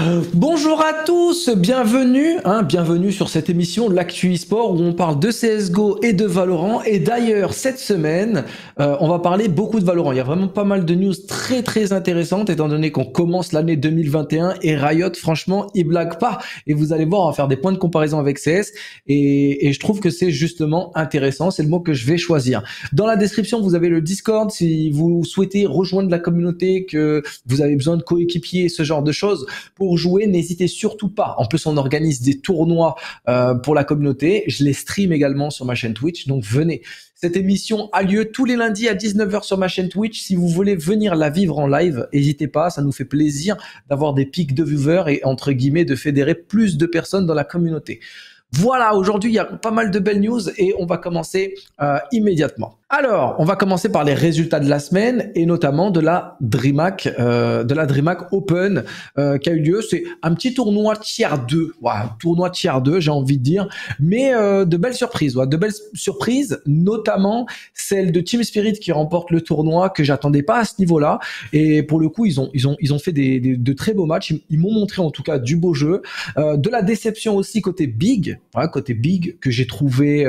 Bonjour à tous, bienvenue sur cette émission L'Actu eSport où on parle de CSGO et de Valorant. Et d'ailleurs, cette semaine, on va parler beaucoup de Valorant. Il y a vraiment pas mal de news très intéressantes étant donné qu'on commence l'année 2021 et Riot, franchement, ils blaguent pas. Et vous allez voir, on va faire des points de comparaison avec CS et je trouve que c'est justement intéressant. C'est le mot que je vais choisir. Dans la description, vous avez le Discord si vous souhaitez rejoindre la communauté, que vous avez besoin de coéquipiers, ce genre de choses. Pour jouer, n'hésitez surtout pas. En plus, on organise des tournois pour la communauté. Je les stream également sur ma chaîne Twitch, donc venez. Cette émission a lieu tous les lundis à 19h sur ma chaîne Twitch. Si vous voulez venir la vivre en live, n'hésitez pas, ça nous fait plaisir d'avoir des pics de viewers et entre guillemets de fédérer plus de personnes dans la communauté. Voilà, aujourd'hui, il y a pas mal de belles news et on va commencer immédiatement. Alors, on va commencer par les résultats de la semaine et notamment de la DreamHack Open qui a eu lieu. C'est un petit tournoi tier 2, tournoi tier 2, j'ai envie de dire, mais de belles surprises, de belles surprises, notamment celle de Team Spirit qui remporte le tournoi que j'attendais pas à ce niveau-là. Et pour le coup, ils ont fait de très beaux matchs. Ils m'ont montré en tout cas du beau jeu, de la déception aussi côté Big, que j'ai trouvé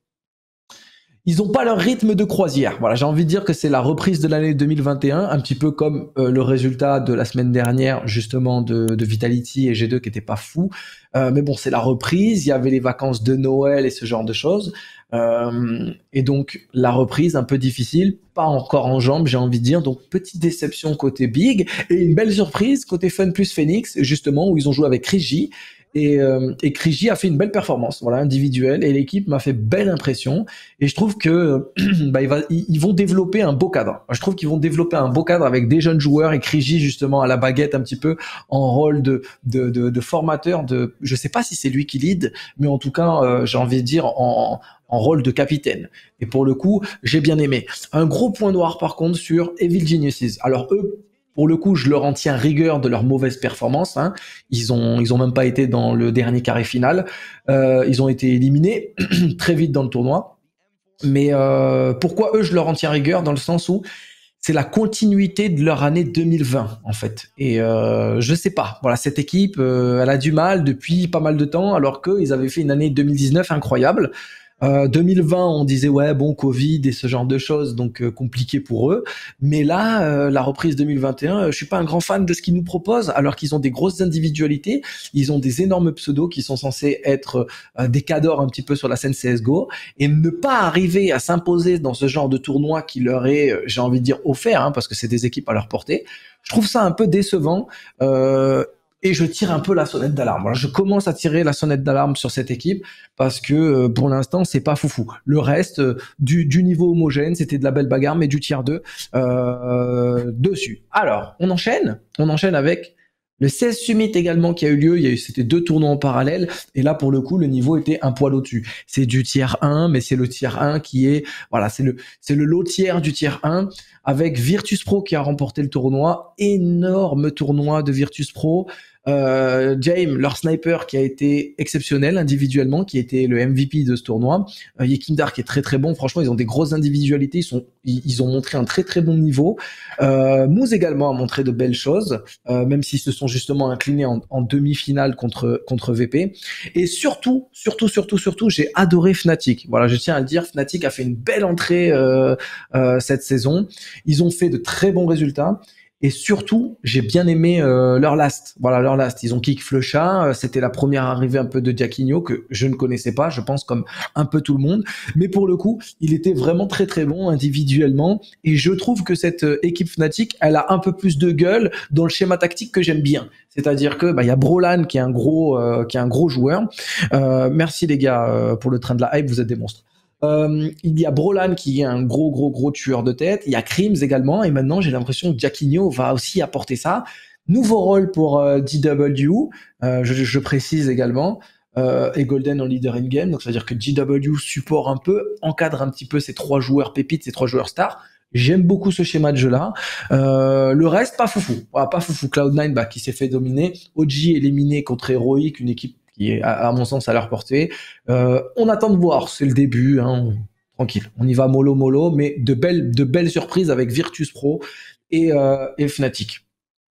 ils n'ont pas leur rythme de croisière. Voilà, j'ai envie de dire que c'est la reprise de l'année 2021, un petit peu comme le résultat de la semaine dernière, justement, de Vitality et G2 qui était pas fou. Mais bon, c'est la reprise, il y avait les vacances de Noël et ce genre de choses. Et donc, la reprise un peu difficile, pas encore en jambes, j'ai envie de dire. Donc, petite déception côté Big et une belle surprise côté Fun plus Phoenix, justement, où ils ont joué avec Crigi. Et Crigi a fait une belle performance, voilà, individuelle, et l'équipe m'a fait belle impression. Et je trouve que ils vont développer un beau cadre. Je trouve qu'ils vont développer un beau cadre avec des jeunes joueurs et Crigi justement à la baguette un petit peu en rôle de formateur. Je sais pas si c'est lui qui lead, mais en tout cas, j'ai envie de dire en rôle de capitaine. Et pour le coup, j'ai bien aimé. Un gros point noir par contre sur Evil Geniuses. Alors eux, pour le coup, je leur en tiens rigueur de leur mauvaise performance. Hein. Ils ont même pas été dans le dernier carré final. Ils ont été éliminés très vite dans le tournoi. Mais pourquoi eux, je leur en tiens rigueur dans le sens où c'est la continuité de leur année 2020 en fait. Et je sais pas. Voilà, cette équipe, elle a du mal depuis pas mal de temps, alors qu'ils avaient fait une année 2019 incroyable. 2020, on disait ouais bon Covid et ce genre de choses, donc compliqué pour eux. Mais là, la reprise 2021, je suis pas un grand fan de ce qu'ils nous proposent, alors qu'ils ont des grosses individualités, ils ont des énormes pseudos qui sont censés être des cadors un petit peu sur la scène CS:GO, et ne pas arriver à s'imposer dans ce genre de tournoi qui leur est, j'ai envie de dire offert, hein, parce que c'est des équipes à leur portée. Je trouve ça un peu décevant. Et je tire un peu la sonnette d'alarme. Voilà, je commence à tirer la sonnette d'alarme sur cette équipe parce que pour l'instant, c'est pas foufou. Le reste, du niveau homogène, c'était de la belle bagarre, mais du tier 2 dessus. Alors, on enchaîne avec le CS Summit également qui a eu lieu. C'était 2 tournois en parallèle. Et là, pour le coup, le niveau était un poil au-dessus. C'est du tier 1, mais c'est le tier 1 qui est, voilà, c'est le lot tiers du tier 1 avec Virtus Pro qui a remporté le tournoi. Énorme tournoi de Virtus Pro. James, leur sniper qui a été exceptionnel individuellement, qui a été le MVP de ce tournoi. Yekindar qui est très bon. Franchement, ils ont des grosses individualités. Ils ont montré un très bon niveau. Moose également a montré de belles choses, même s'ils se sont justement inclinés en demi-finale contre VP. Et surtout, j'ai adoré Fnatic. Voilà, je tiens à le dire, Fnatic a fait une belle entrée cette saison. Ils ont fait de très bons résultats. Et surtout, j'ai bien aimé leur last. Voilà, leur last. Ils ont kick Flusha. C'était la première arrivée un peu de Jacquinho que je ne connaissais pas, je pense comme un peu tout le monde. Mais pour le coup, il était vraiment très bon individuellement. Et je trouve que cette équipe Fnatic, elle a un peu plus de gueule dans le schéma tactique que j'aime bien. C'est-à-dire que il y a Brolan qui est un gros joueur. Merci les gars pour le train de la hype, vous êtes des monstres. Il y a Brolan qui est un gros tueur de tête. Il y a Crims également. Et maintenant, j'ai l'impression que Jacquinho va aussi apporter ça. Nouveau rôle pour GW. Je précise également. Et Golden en leader in-game. Donc, ça veut dire que GW support un peu, encadre un petit peu ces 3 joueurs pépites, ces 3 joueurs stars. J'aime beaucoup ce schéma de jeu-là. Le reste, pas foufou. Voilà, pas foufou. Cloud9, qui s'est fait dominer. OG éliminé contre Heroic, une équipe qui est, à mon sens, à leur portée. On attend de voir, c'est le début, hein. Tranquille. On y va mollo, mais de belles surprises avec Virtus Pro et Fnatic.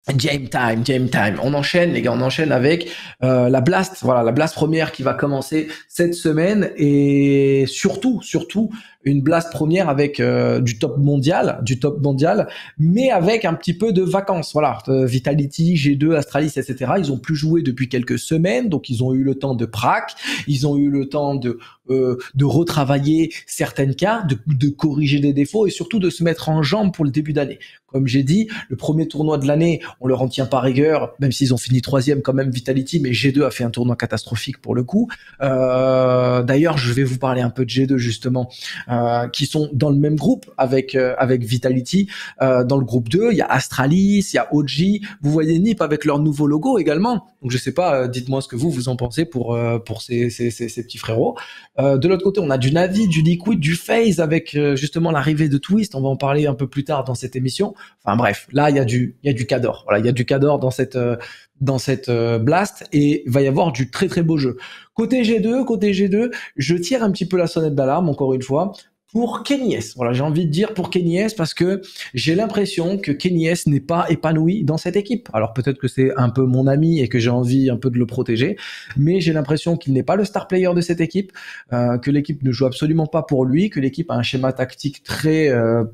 Game time. On enchaîne, les gars, on enchaîne avec la Blast. Voilà, la Blast première qui va commencer cette semaine et surtout une Blast première avec du top mondial, mais avec un petit peu de vacances. Voilà, Vitality, G2, Astralis, etc. Ils ont plus joué depuis quelques semaines, donc ils ont eu le temps de prac, ils ont eu le temps de retravailler certaines cartes, de corriger des défauts et surtout de se mettre en jambe pour le début d'année. Comme j'ai dit, le premier tournoi de l'année, on leur en tient pas rigueur, même s'ils ont fini 3e quand même Vitality, mais G2 a fait un tournoi catastrophique pour le coup. D'ailleurs, je vais vous parler un peu de G2 justement, qui sont dans le même groupe avec Vitality. Dans le groupe 2, il y a Astralis, il y a OG. Vous voyez Nip avec leur nouveau logo également. Donc je sais pas, dites-moi ce que vous en pensez pour ces petits frérots. De l'autre côté, on a du Navi, du Liquid, du FaZe avec justement l'arrivée de Twist. On va en parler un peu plus tard dans cette émission. Enfin bref, là il y a du Cador. Voilà, il y a du Cador dans cette Blast et il va y avoir du très très beau jeu. Côté G2, je tire un petit peu la sonnette d'alarme encore une fois pour Kenny S. Voilà, j'ai envie de dire pour Kenny S parce que j'ai l'impression que Kenny S n'est pas épanoui dans cette équipe. Alors peut-être que c'est un peu mon ami et que j'ai envie un peu de le protéger, mais j'ai l'impression qu'il n'est pas le star player de cette équipe, que l'équipe ne joue absolument pas pour lui, que l'équipe a un schéma tactique très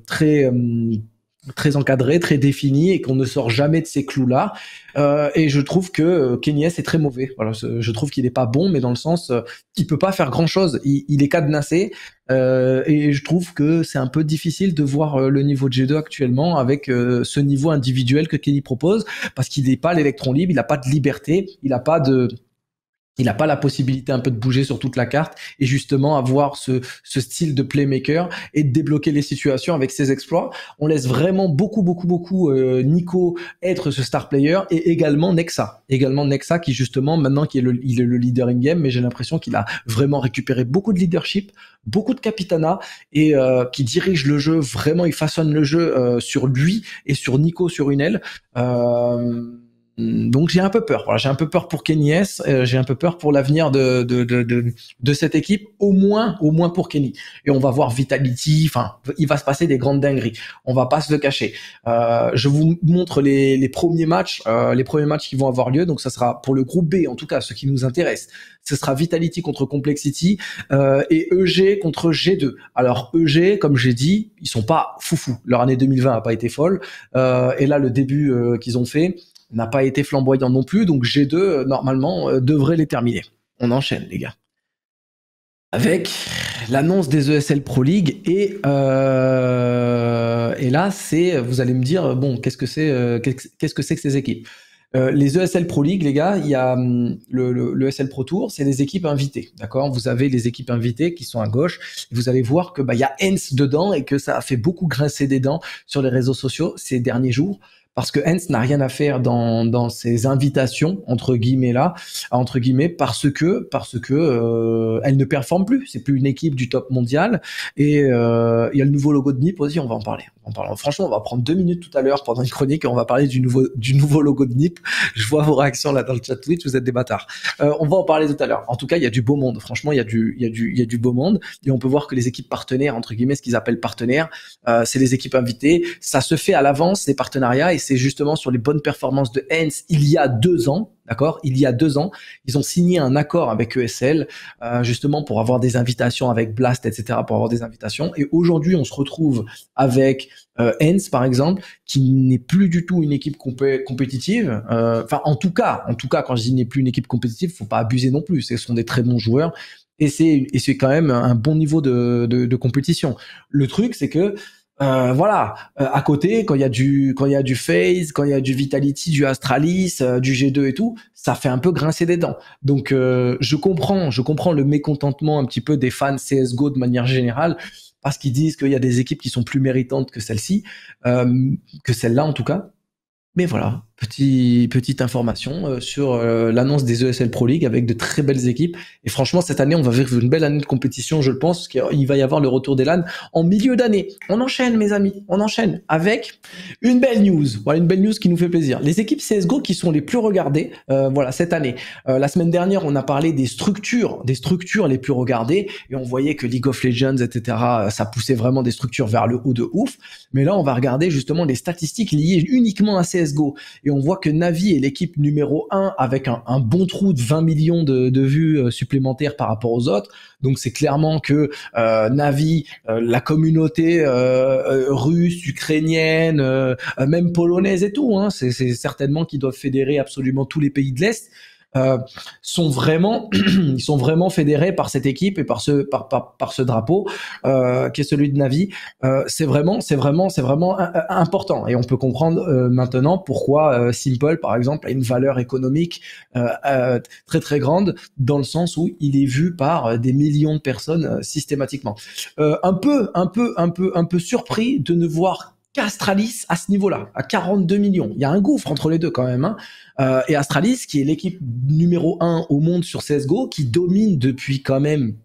encadré, très défini et qu'on ne sort jamais de ces clous-là. Et je trouve que Kenny S est très mauvais. Voilà, je trouve qu'il est pas bon, mais dans le sens, il peut pas faire grand-chose. Il est cadenassé et je trouve que c'est un peu difficile de voir le niveau de G2 actuellement avec ce niveau individuel que Kenny propose parce qu'il n'est pas l'électron libre, il n'a pas de liberté, il n'a pas la possibilité un peu de bouger sur toute la carte et justement avoir ce style de playmaker et de débloquer les situations avec ses exploits. On laisse vraiment beaucoup Nico être ce star player et également Nexa qui justement maintenant il est le leader in game, mais j'ai l'impression qu'il a vraiment récupéré beaucoup de leadership, beaucoup de capitana et qui dirige le jeu. Vraiment, il façonne le jeu sur lui et sur Nico sur une aile. Donc j'ai un peu peur. Voilà, j'ai un peu peur pour Kenny S. J'ai un peu peur pour l'avenir de cette équipe, au moins pour Kenny. Et on va voir Vitality. Enfin, il va se passer des grandes dingueries. On va pas se le cacher. Je vous montre les premiers matchs qui vont avoir lieu. Donc ça sera pour le groupe B, en tout cas, ce qui nous intéresse. Ce sera Vitality contre Complexity et EG contre G2. Alors EG, comme j'ai dit, ils sont pas foufous. Leur année 2020 a pas été folle. Et là, le début qu'ils ont fait n'a pas été flamboyant non plus, donc G2, normalement, devrait les terminer. On enchaîne, les gars. Avec l'annonce des ESL Pro League, et là, vous allez me dire, bon, qu'est-ce que c'est que ces équipes ? Les ESL Pro League, les gars, il y a le ESL Pro Tour, c'est des équipes invitées, d'accord ? Vous avez les équipes invitées qui sont à gauche, vous allez voir que il y a Hens dedans et que ça a fait beaucoup grincer des dents sur les réseaux sociaux ces derniers jours. Parce que Hens n'a rien à faire dans ces invitations entre guillemets parce que elle ne performe plus. C'est plus une équipe du top mondial et il y a le nouveau logo de Nip aussi. On va en parler. Franchement, on va prendre 2 minutes tout à l'heure pendant une chronique et on va parler du nouveau logo de Nip. Je vois vos réactions là dans le chat Twitch. Vous êtes des bâtards. On va en parler tout à l'heure. En tout cas, il y a du beau monde. Franchement, il y a du beau monde et on peut voir que les équipes partenaires entre guillemets, ce qu'ils appellent partenaires, c'est les équipes invitées. Ça se fait à l'avance les partenariats et c'est justement sur les bonnes performances de Hens il y a 2 ans, d'accord ? Il y a 2 ans, ils ont signé un accord avec ESL, justement pour avoir des invitations avec Blast, etc., pour avoir des invitations. Et aujourd'hui, on se retrouve avec Hens, par exemple, qui n'est plus du tout une équipe compétitive. Enfin, en tout cas, quand je dis n'est plus une équipe compétitive, faut pas abuser non plus. Ce sont des très bons joueurs. Et c'est quand même un bon niveau de compétition. Le truc, c'est que à côté, quand il y a du FaZe, quand il y a du Vitality, du Astralis, du G2 et tout, ça fait un peu grincer des dents. Donc je comprends le mécontentement un petit peu des fans CS:GO de manière générale, parce qu'ils disent qu'il y a des équipes qui sont plus méritantes que celle-ci, que celle-là en tout cas. Mais voilà, petite information sur l'annonce des ESL Pro League avec de très belles équipes. Et franchement, cette année, on va vivre une belle année de compétition, je le pense, parce qu'il va y avoir le retour des LAN en milieu d'année. On enchaîne, mes amis, on enchaîne avec une belle news. Voilà, une belle news qui nous fait plaisir. Les équipes CSGO qui sont les plus regardées, cette année. La semaine dernière, on a parlé des structures les plus regardées, et on voyait que League of Legends, etc., ça poussait vraiment des structures vers le haut de ouf. Mais là, on va regarder justement les statistiques liées uniquement à CSGO. Et on voit que Navi est l'équipe numéro 1 avec un bon trou de 20 millions de vues supplémentaires par rapport aux autres. Donc c'est clairement que Navi, la communauté russe, ukrainienne, même polonaise et tout, hein, c'est certainement qu'ils doivent fédérer absolument tous les pays de l'Est. Sont vraiment ils sont vraiment fédérés par cette équipe et par ce drapeau qui est celui de Navi. C'est vraiment important, et on peut comprendre maintenant pourquoi Simple par exemple a une valeur économique très très grande, dans le sens où il est vu par des millions de personnes systématiquement. Un peu surpris de ne voir qu'Astralis à ce niveau-là, à 42 millions. Il y a un gouffre entre les deux quand même, hein. Et Astralis, qui est l'équipe numéro 1 au monde sur CSGO, qui domine depuis quand même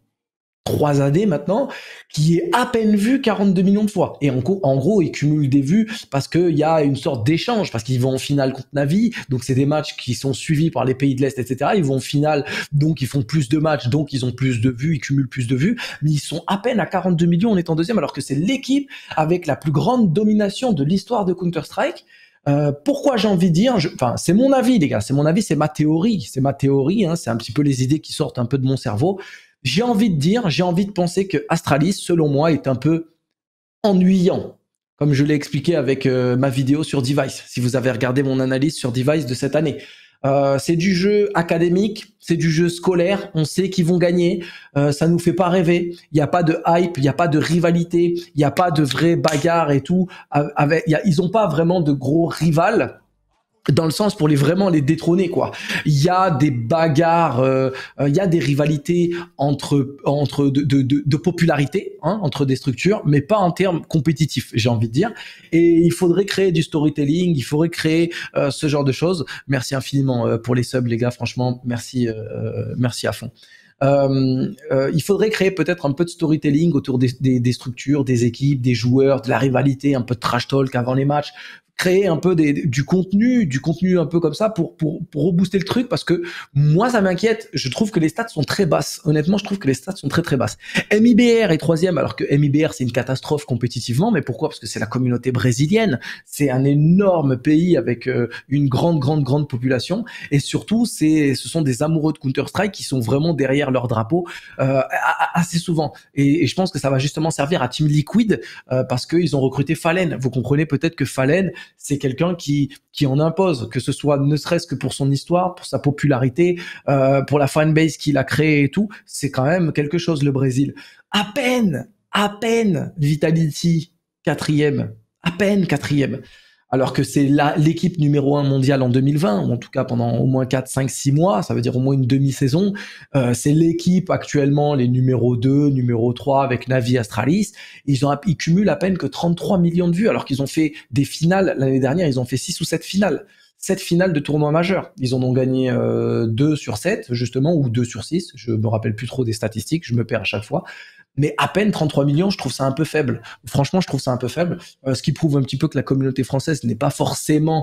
3 années maintenant, qui est à peine vu 42 millions de fois. Et en gros, ils cumulent des vues parce qu'il y a une sorte d'échange, parce qu'ils vont en finale contre Navi, donc c'est des matchs qui sont suivis par les pays de l'Est, etc. Ils vont en finale, donc ils font plus de matchs, donc ils ont plus de vues, ils cumulent plus de vues, mais ils sont à peine à 42 millions en étant deuxième, alors que c'est l'équipe avec la plus grande domination de l'histoire de Counter-Strike. Pourquoi j'ai envie de dire, enfin c'est mon avis les gars, c'est mon avis, c'est ma théorie, hein, c'est un petit peu les idées qui sortent un peu de mon cerveau. J'ai envie de penser que Astralis, selon moi, est un peu ennuyant, comme je l'ai expliqué avec ma vidéo sur Device, si vous avez regardé mon analyse sur Device de cette année. C'est du jeu académique, c'est du jeu scolaire, on sait qu'ils vont gagner, ça nous fait pas rêver, il n'y a pas de hype, il n'y a pas de rivalité, il n'y a pas de vraie bagarre et tout, ils ont pas vraiment de gros rivales, dans le sens pour vraiment les détrôner, quoi. Il y a des bagarres, il y a des rivalités entre de popularité, hein, entre des structures, mais pas en termes compétitifs, j'ai envie de dire. Et il faudrait créer du storytelling, il faudrait créer ce genre de choses. Merci infiniment pour les subs, les gars, franchement, merci à fond. Il faudrait créer peut-être un peu de storytelling autour des structures, des équipes, des joueurs, de la rivalité, un peu de trash talk avant les matchs, créer un peu du contenu un peu comme ça pour rebooster le truc, parce que moi ça m'inquiète, je trouve que les stats sont très basses. Honnêtement, je trouve que les stats sont très très basses. MIBR est 3e, alors que MIBR c'est une catastrophe compétitivement, mais pourquoi? Parce que c'est la communauté brésilienne, c'est un énorme pays avec une grande population, et surtout ce sont des amoureux de Counter-Strike qui sont vraiment derrière leur drapeau assez souvent, et je pense que ça va justement servir à Team Liquid parce qu'ils ont recruté Fallen. Vous comprenez peut-être que Fallen, c'est quelqu'un qui en impose, que ce soit ne serait-ce que pour son histoire, pour sa popularité, pour la fanbase qu'il a créée et tout. C'est quand même quelque chose, le Brésil. À peine Vitality 4e, à peine 4e. Alors que c'est l'équipe numéro 1 mondiale en 2020, ou en tout cas pendant au moins 4, 5, 6 mois, ça veut dire au moins une demi-saison. C'est l'équipe actuellement, les numéro 2, numéro 3 avec Navi, Astralis. Ils cumulent à peine que 33 millions de vues, alors qu'ils ont fait des finales. L'année dernière, ils ont fait 6 ou 7 finales. 7 finales de tournois majeurs. Ils en ont gagné 2 sur 7, justement, ou 2 sur 6. Je me rappelle plus trop des statistiques, je me perds à chaque fois. Mais à peine 33 millions, je trouve ça un peu faible. Franchement, je trouve ça un peu faible, ce qui prouve un petit peu que la communauté française n'est pas forcément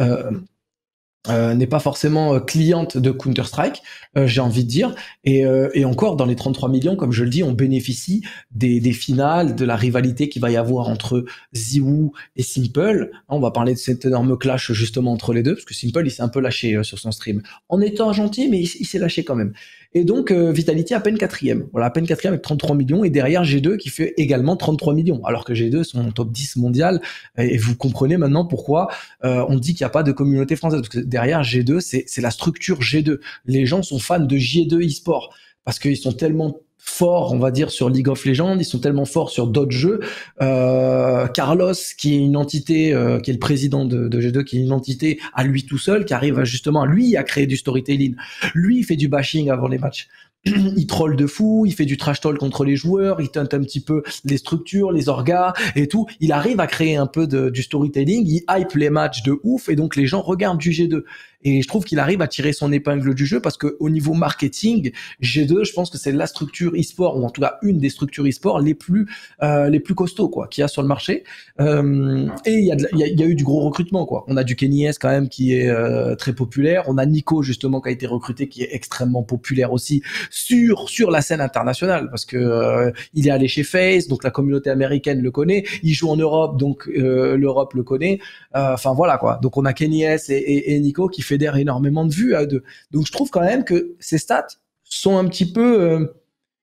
cliente de Counter-Strike, j'ai envie de dire. Et encore, dans les 33 millions, comme je le dis, on bénéficie des finales, de la rivalité qu'il va y avoir entre ZywOo et Simple. On va parler de cet énorme clash justement entre les deux, parce que Simple, il s'est un peu lâché sur son stream, en étant gentil, mais il s'est lâché quand même. Et donc Vitality à peine 4e. Voilà, à peine 4e avec 33 millions, et derrière G2 qui fait également 33 millions, alors que G2 sont top 10 mondial, et vous comprenez maintenant pourquoi on dit qu'il n'y a pas de communauté française, parce que derrière G2, c'est la structure G2. Les gens sont fans de G2 eSport, parce qu'ils sont tellement forts, on va dire, sur League of Legends, ils sont tellement forts sur d'autres jeux. Carlos, qui est une entité, qui est le président de G2, qui est une entité à lui tout seul, qui arrive justement, lui, à créer du storytelling. Lui, il fait du bashing avant les matchs. Il troll de fou, il fait du trash talk contre les joueurs, il teinte un petit peu les structures, les orgas et tout. Il arrive à créer un peu du storytelling, il hype les matchs de ouf, et donc les gens regardent du G2. Et je trouve qu'il arrive à tirer son épingle du jeu parce que au niveau marketing, G2, je pense que c'est la structure e-sport, ou en tout cas une des structures e-sport les plus costauds quoi qu'il y a sur le marché. Et il y a eu du gros recrutement quoi. On a du Kenny S quand même qui est très populaire. On a Nico justement qui a été recruté, qui est extrêmement populaire aussi sur la scène internationale parce que il est allé chez FaZe, donc la communauté américaine le connaît. Il joue en Europe, donc l'Europe le connaît. Enfin voilà quoi. Donc on a Kenny S et Nico qui fédèrent énormément de vues à deux. Donc je trouve quand même que ces stats sont un petit peu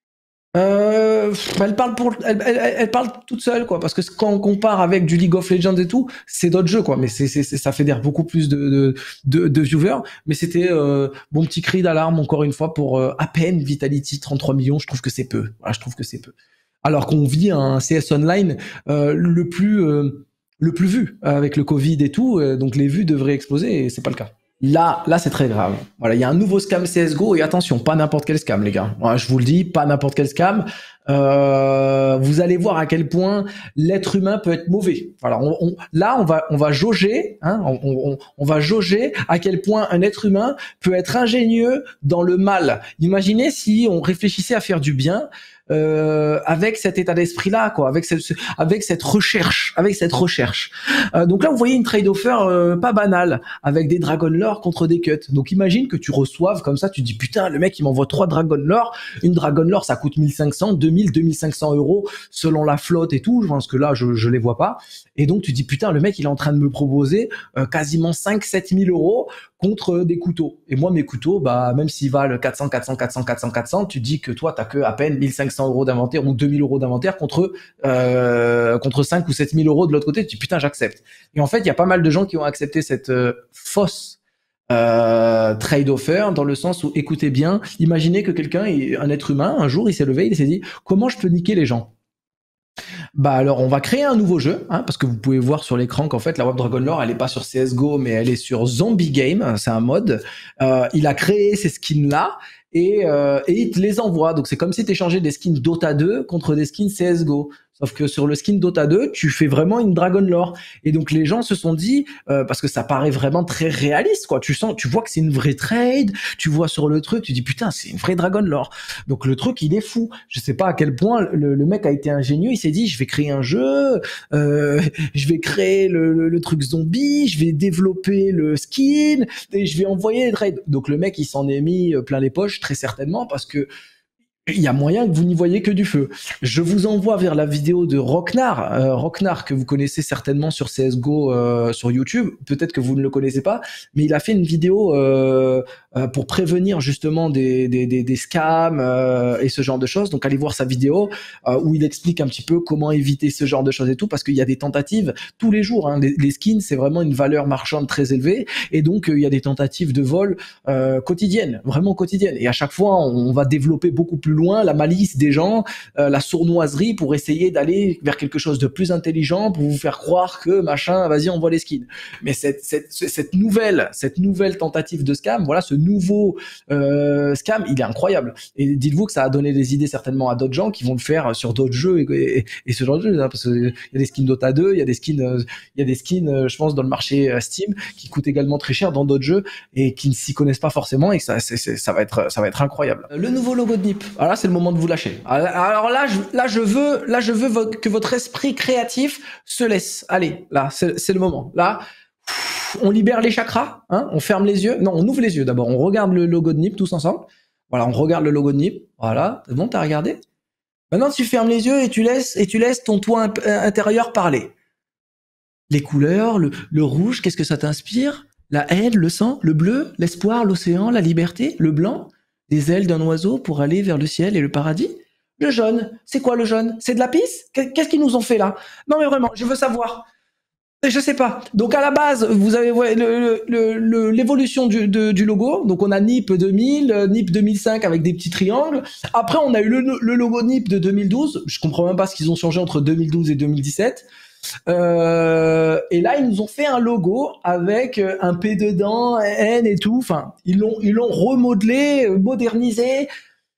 elle parle toute seule quoi, parce que quand on compare avec du League of Legends et tout, c'est d'autres jeux quoi, mais ça fédère beaucoup plus de viewers. Mais c'était mon petit cri d'alarme encore une fois pour à peine Vitality 33 millions. Je trouve que c'est peu. Voilà, je trouve que c'est peu. Alors qu'on vit un CS Online le plus vu avec le Covid et tout, donc les vues devraient exploser et c'est pas le cas. Là, c'est très grave. Voilà, il y a un nouveau scam CS:GO et attention, pas n'importe quel scam, les gars. Voilà, je vous le dis, pas n'importe quel scam. Vous allez voir à quel point l'être humain peut être mauvais. Voilà, on va jauger, hein, on va jauger à quel point un être humain peut être ingénieux dans le mal. Imaginez si on réfléchissait à faire du bien. Avec cet état d'esprit-là, quoi, avec cette recherche, donc là, vous voyez une trade offer pas banale, avec des Dragon Lore contre des cuts. Donc imagine que tu reçoives comme ça, tu dis putain, le mec il m'envoie 3 Dragon Lore. Une Dragon Lore ça coûte 1500, 2000, 2500 euros selon la flotte et tout. Je pense que là, je les vois pas. Et donc tu dis putain, le mec il est en train de me proposer quasiment 5-7 000 euros contre des couteaux. Et moi, mes couteaux, bah, même s'ils valent 400, 400, tu dis que toi, t'as que à peine 1500 euros d'inventaire ou 2000 euros d'inventaire contre 5 ou 7000 euros de l'autre côté. Tu dis, putain, j'accepte. Et en fait, il y a pas mal de gens qui ont accepté cette fausse trade offer, dans le sens où, écoutez bien, imaginez que quelqu'un, un être humain, un jour, il s'est levé, il s'est dit, comment je peux niquer les gens? Bah alors on va créer un nouveau jeu, hein, parce que vous pouvez voir sur l'écran qu'en fait la Web Dragon Lore elle est pas sur CS:GO mais elle est sur Zombie Game, c'est un mode. Il a créé ces skins là et il te les envoie. Donc c'est comme si tu échangeais des skins Dota 2 contre des skins CS:GO. Sauf que sur le skin Dota 2, tu fais vraiment une Dragon Lore. Et donc les gens se sont dit, parce que ça paraît vraiment très réaliste, quoi. Tu vois que c'est une vraie trade, tu vois sur le truc, tu dis putain, c'est une vraie Dragon Lore. Donc le truc, il est fou. Je sais pas à quel point le mec a été ingénieux. Il s'est dit, je vais créer un jeu, je vais créer le truc zombie, je vais développer le skin et je vais envoyer les trades. Donc le mec, il s'en est mis plein les poches, très certainement, parce que il y a moyen que vous n'y voyez que du feu. Je vous envoie vers la vidéo de Rocknar, Rocknar que vous connaissez certainement sur CS:GO sur YouTube. Peut-être que vous ne le connaissez pas, mais il a fait une vidéo pour prévenir justement des scams et ce genre de choses. Donc allez voir sa vidéo où il explique un petit peu comment éviter ce genre de choses et tout, parce qu'il y a des tentatives tous les jours. Hein. Les skins, c'est vraiment une valeur marchande très élevée, et donc il y a des tentatives de vol quotidiennes, vraiment quotidiennes. Et à chaque fois, on va développer beaucoup plus loin la malice des gens, la sournoiserie pour essayer d'aller vers quelque chose de plus intelligent, pour vous faire croire que machin, vas-y, on voit les skins. Mais cette nouvelle tentative de scam, voilà, ce nouveau scam, il est incroyable. Et dites-vous que ça a donné des idées certainement à d'autres gens qui vont le faire sur d'autres jeux et ce genre de jeux, hein, parce qu'il y a des skins Dota 2, il y a des skins, je pense, dans le marché Steam qui coûtent également très cher dans d'autres jeux et qui ne s'y connaissent pas forcément, et que ça va être incroyable. Le nouveau logo de NiP. Alors là, c'est le moment de vous lâcher. Alors là, je veux que votre esprit créatif se laisse. Allez, là, c'est le moment. Là, on libère les chakras, hein, on ferme les yeux. Non, on ouvre les yeux d'abord. On regarde le logo de NiP tous ensemble. Voilà, on regarde le logo de NiP. Voilà, c'est bon, t'as regardé? Maintenant, tu fermes les yeux et tu laisses ton toi intérieur parler. Les couleurs, le rouge, qu'est-ce que ça t'inspire? La haine, le sang, le bleu, l'espoir, l'océan, la liberté, le blanc, des ailes d'un oiseau pour aller vers le ciel et le paradis. Le jaune, c'est quoi le jaune? C'est de la pisse? Qu'est-ce qu'ils nous ont fait là? Non mais vraiment, je veux savoir. Je sais pas. Donc à la base, vous avez l'évolution du logo. Donc on a NiP 2000, NiP 2005 avec des petits triangles. Après on a eu le logo NiP de 2012. Je comprends même pas ce qu'ils ont changé entre 2012 et 2017. Et là ils nous ont fait un logo avec un P dedans, N et tout. Enfin, ils l'ont remodelé, modernisé.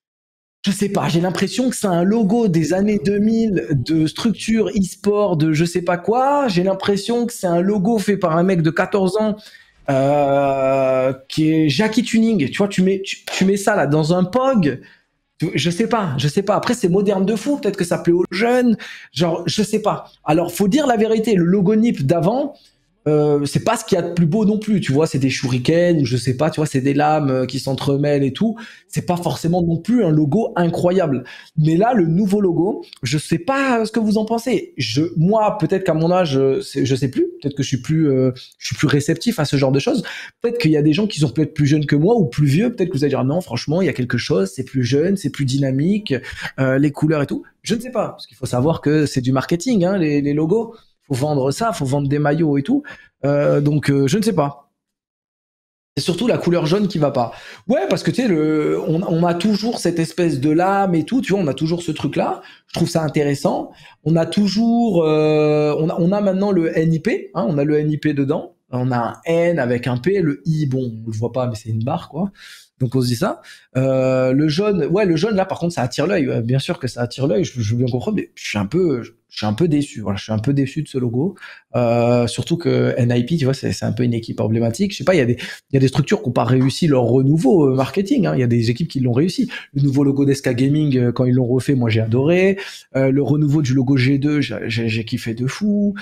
Je sais pas, j'ai l'impression que c'est un logo des années 2000 de structure e-sport de je sais pas quoi. J'ai l'impression que c'est un logo fait par un mec de 14 ans qui est Jackie Tuning. Tu vois, tu mets ça là dans un POG. Je sais pas. Après, c'est moderne de fou. Peut-être que ça plaît aux jeunes. Genre, je sais pas. Alors, faut dire la vérité. Le logo NiP d'avant, c'est pas ce qu'il y a de plus beau non plus, tu vois, c'est des shurikens, je sais pas, tu vois, c'est des lames qui s'entremêlent et tout. C'est pas forcément non plus un logo incroyable. Mais là, le nouveau logo, je sais pas ce que vous en pensez. Moi, peut-être qu'à mon âge, je sais plus. Peut-être que je suis plus réceptif à ce genre de choses. Peut-être qu'il y a des gens qui sont peut-être plus jeunes que moi ou plus vieux. Peut-être que vous allez dire non, franchement, il y a quelque chose, c'est plus jeune, c'est plus dynamique, les couleurs et tout. Je ne sais pas, parce qu'il faut savoir que c'est du marketing, hein, les logos. Faut vendre ça, faut vendre des maillots et tout. Donc je ne sais pas. C'est surtout la couleur jaune qui va pas. Ouais, parce que tu sais, on a toujours cette espèce de lame et tout, tu vois, on a toujours ce truc-là. Je trouve ça intéressant. On a toujours, on a maintenant le NIP, hein, on a le NIP dedans. On a un N avec un P, le I, bon, on le voit pas, mais c'est une barre, quoi. Donc on se dit ça. Le jaune, ouais, le jaune là, par contre, ça attire l'œil. Ouais, bien sûr que ça attire l'œil. Je veux bien comprendre, mais je suis un peu déçu. Voilà, je suis un peu déçu de ce logo. Surtout que NIP, tu vois, c'est un peu une équipe emblématique. Je sais pas, il y a des structures qui n'ont pas réussi leur renouveau marketing. Hein. Il y a des équipes qui l'ont réussi. Le nouveau logo d'SK Gaming, quand ils l'ont refait, moi j'ai adoré. Le renouveau du logo G2, j'ai kiffé de fou.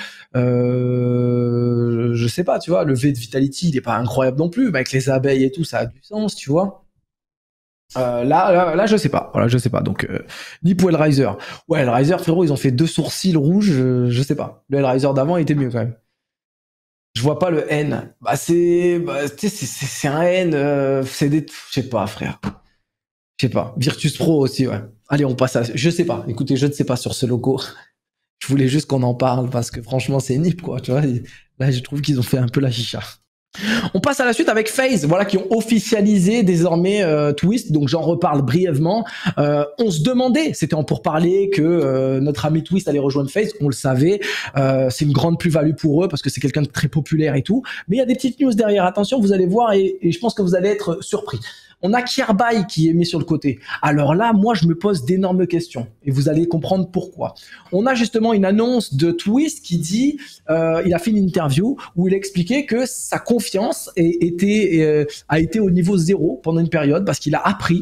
Je sais pas, tu vois, le V de Vitality, il est pas incroyable non plus, mais avec les abeilles et tout, ça a du sens, tu vois. Là, je sais pas. Voilà, je sais pas. Donc, ni pour Hellraiser. Ouais, Hellraiser, frérot, ils ont fait 2 sourcils rouges. Je sais pas. Le Hellraiser d'avant était mieux quand même. Je vois pas le N. Tu sais, c'est un N. Je sais pas, frère. Je sais pas. Virtus Pro aussi, ouais. Allez, on passe à. Je sais pas. Écoutez, je ne sais pas sur ce logo. Je voulais juste qu'on en parle parce que franchement, c'est nip, quoi. Tu vois. Là, je trouve qu'ils ont fait un peu la chicha. On passe à la suite avec FaZe, voilà, qui ont officialisé désormais Twist. Donc j'en reparle brièvement. On se demandait, c'était en pourparlers, que notre ami Twist allait rejoindre FaZe. On le savait. C'est une grande plus-value pour eux parce que c'est quelqu'un de très populaire et tout. Mais il y a des petites news derrière. Attention, vous allez voir et je pense que vous allez être surpris. On a Kierbai qui est mis sur le côté. Alors là, moi, je me pose d'énormes questions et vous allez comprendre pourquoi. On a justement une annonce de Twist qui dit, il a fait une interview où il expliquait que sa confiance a été au niveau 0 pendant une période parce qu'il a appris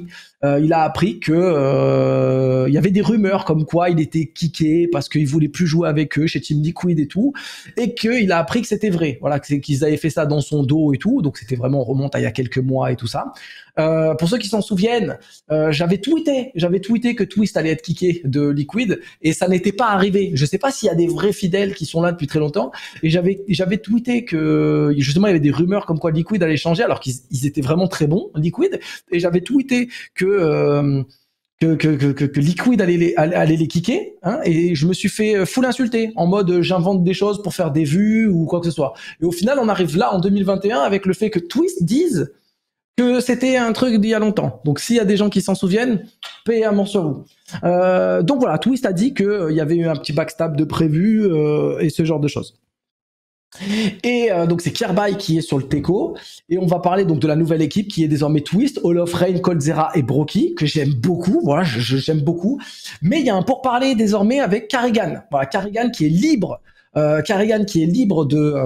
que il y avait des rumeurs comme quoi il était kické parce qu'il voulait plus jouer avec eux chez Team Liquid et tout, et qu'il a appris que c'était vrai. Voilà, qu'ils avaient fait ça dans son dos et tout. Donc c'était vraiment, on remonte à il y a quelques mois et tout ça. Pour ceux qui s'en souviennent, j'avais tweeté que Twist allait être kické de Liquid et ça n'était pas arrivé. Je sais pas s'il y a des vrais fidèles qui sont là depuis très longtemps, et j'avais tweeté que justement il y avait des rumeurs comme quoi Liquid allait changer alors qu'ils étaient vraiment très bons, Liquid, et j'avais tweeté que Liquid allait les kicker, hein, et je me suis fait full insulter en mode j'invente des choses pour faire des vues ou quoi que ce soit. Et au final, on arrive là en 2021 avec le fait que Twist dise que c'était un truc d'il y a longtemps. Donc s'il y a des gens qui s'en souviennent, paix et amour sur vous. Donc voilà, Twist a dit qu'il y avait eu un petit backstab de prévu et ce genre de choses. Et donc c'est Kierbai qui est sur le Teco, et on va parler donc de la nouvelle équipe qui est désormais Twist, Olof, Rain, Coldzera et Broky, que j'aime beaucoup. Voilà, j'aime beaucoup. Mais il y a un pourparler désormais avec Karrigan. Voilà, Karrigan qui est libre. Karrigan qui est libre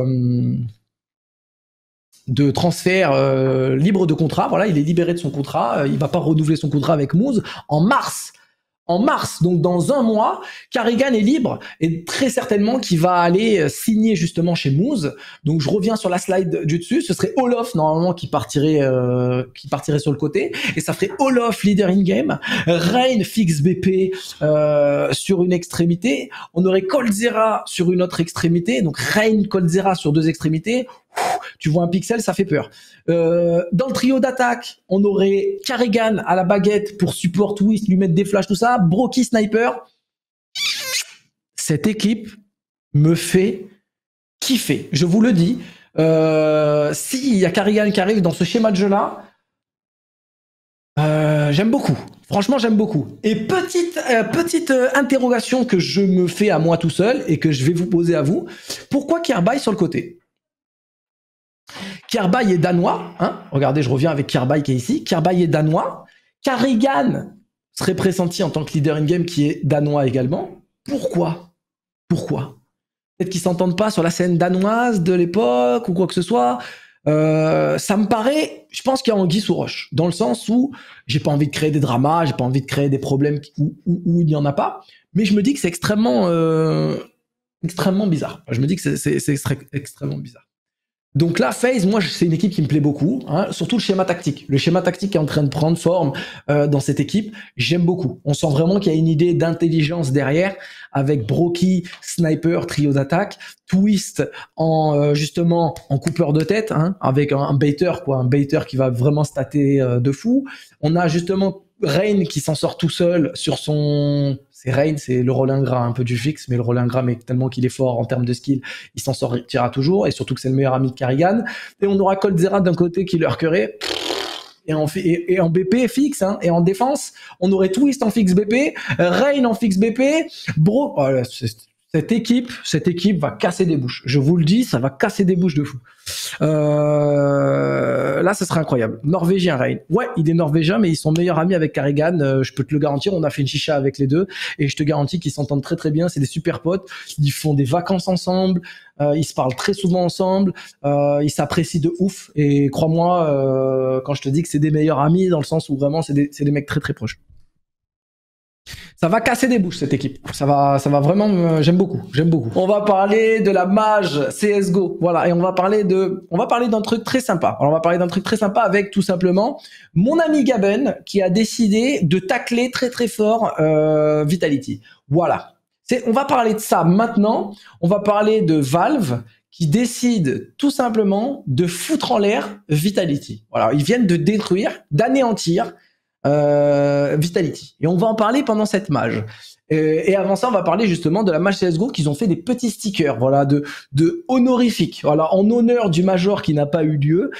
de transfert, libre de contrat. Voilà, il est libéré de son contrat. Il va pas renouveler son contrat avec Moose en mars. En mars, donc dans un mois, Karrigan est libre et très certainement qu'il va aller signer justement chez Moose. Donc je reviens sur la slide du dessus, ce serait Olof normalement qui partirait sur le côté, et ça ferait Olof leader in game, Rain fixe BP sur une extrémité, on aurait Coldzera sur une autre extrémité, donc Rain Coldzera sur 2 extrémités. Tu vois un pixel, ça fait peur. Dans le trio d'attaque, on aurait Karrigan à la baguette pour support Twist, lui mettre des flashs, tout ça. Broky sniper. Cette équipe me fait kiffer. Je vous le dis. S'il y a Karrigan qui arrive dans ce schéma de jeu-là, j'aime beaucoup. Franchement, j'aime beaucoup. Et petite interrogation que je me fais à moi tout seul et que je vais vous poser à vous. Pourquoi Kierbai sur le côté ? Kierbai est danois, hein. Regardez, je reviens avec Kierbai qui est ici. Kierbai est danois. Karrigan serait pressenti en tant que leader in-game qui est danois également. Pourquoi Peut-être qu'ils s'entendent pas sur la scène danoise de l'époque ou quoi que ce soit. Ça me paraît, je pense qu'il y a anguille sous roche, dans le sens où j'ai pas envie de créer des dramas, j'ai pas envie de créer des problèmes où il n'y en a pas, mais je me dis que c'est extrêmement bizarre. Je me dis que c'est extrêmement bizarre. Donc là, FaZe, moi, c'est une équipe qui me plaît beaucoup, hein, surtout le schéma tactique. Le schéma tactique est en train de prendre forme dans cette équipe. J'aime beaucoup. On sent vraiment qu'il y a une idée d'intelligence derrière, avec Broky, Sniper, trio d'attaque, Twist en justement en coupeur de tête, hein, avec un baiter, quoi, un baiter qui va vraiment stater de fou. On a justement Rain qui s'en sort tout seul sur son... C'est Rain, c'est le rôle ingrat un peu du fixe, mais le rôle ingrat, mais tellement qu'il est fort en termes de skill, il s'en sortira toujours, et surtout que c'est le meilleur ami de Karrigan. Et on aura Coldzera d'un côté qui leur curé, et en BP fixe, hein, et en défense, on aurait Twist en fixe BP, Rain en fixe BP, Bro... Oh là, cette équipe va casser des bouches. Je vous le dis, ça va casser des bouches de fou. Là, ce sera incroyable. Norvégien, Rain. Ouais, il est norvégien, mais ils sont meilleurs amis avec Karrigan. Je peux te le garantir. On a fait une chicha avec les deux, et je te garantis qu'ils s'entendent très très bien. C'est des super potes. Ils font des vacances ensemble. Ils se parlent très souvent ensemble. Ils s'apprécient de ouf. Et crois-moi, quand je te dis que c'est des meilleurs amis, dans le sens où vraiment c'est des mecs très très proches. Ça va casser des bouches cette équipe. Ça va vraiment. J'aime beaucoup. On va parler de la mage CS:GO. Voilà, et on va parler d'un truc très sympa. Alors on va parler d'un truc très sympa avec tout simplement mon ami Gaben qui a décidé de tacler très très fort Vitality. Voilà. On va parler de ça maintenant. On va parler de Valve qui décide tout simplement de foutre en l'air Vitality. Voilà, ils viennent de détruire, d'anéantir Vitality. Et on va en parler pendant cette mage. Et avant ça, on va parler justement de la mage CSGO qu'ils ont fait des petits stickers, voilà, de honorifiques, voilà, en honneur du major qui n'a pas eu lieu.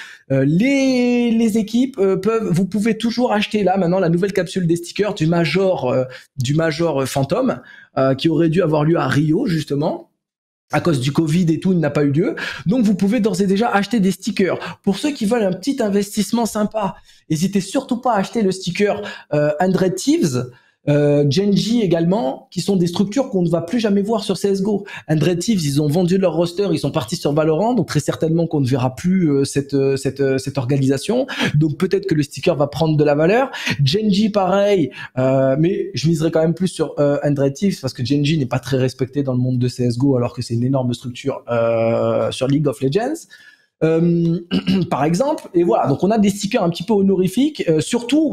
Les équipes vous pouvez toujours acheter là maintenant la nouvelle capsule des stickers du major Phantom qui aurait dû avoir lieu à Rio justement. À cause du Covid et tout, il n'a pas eu lieu. Donc, vous pouvez d'ores et déjà acheter des stickers. Pour ceux qui veulent un petit investissement sympa, n'hésitez surtout pas à acheter le sticker 100 Thieves, Genji également, qui sont des structures qu'on ne va plus jamais voir sur CSGO. 100 Thieves, ils ont vendu leur roster, ils sont partis sur Valorant, donc très certainement qu'on ne verra plus cette organisation. Donc peut-être que le sticker va prendre de la valeur. Genji, pareil, mais je miserais quand même plus sur 100 Thieves parce que Genji n'est pas très respecté dans le monde de CSGO alors que c'est une énorme structure sur League of Legends. Par exemple, et voilà, donc on a des stickers un petit peu honorifiques, surtout,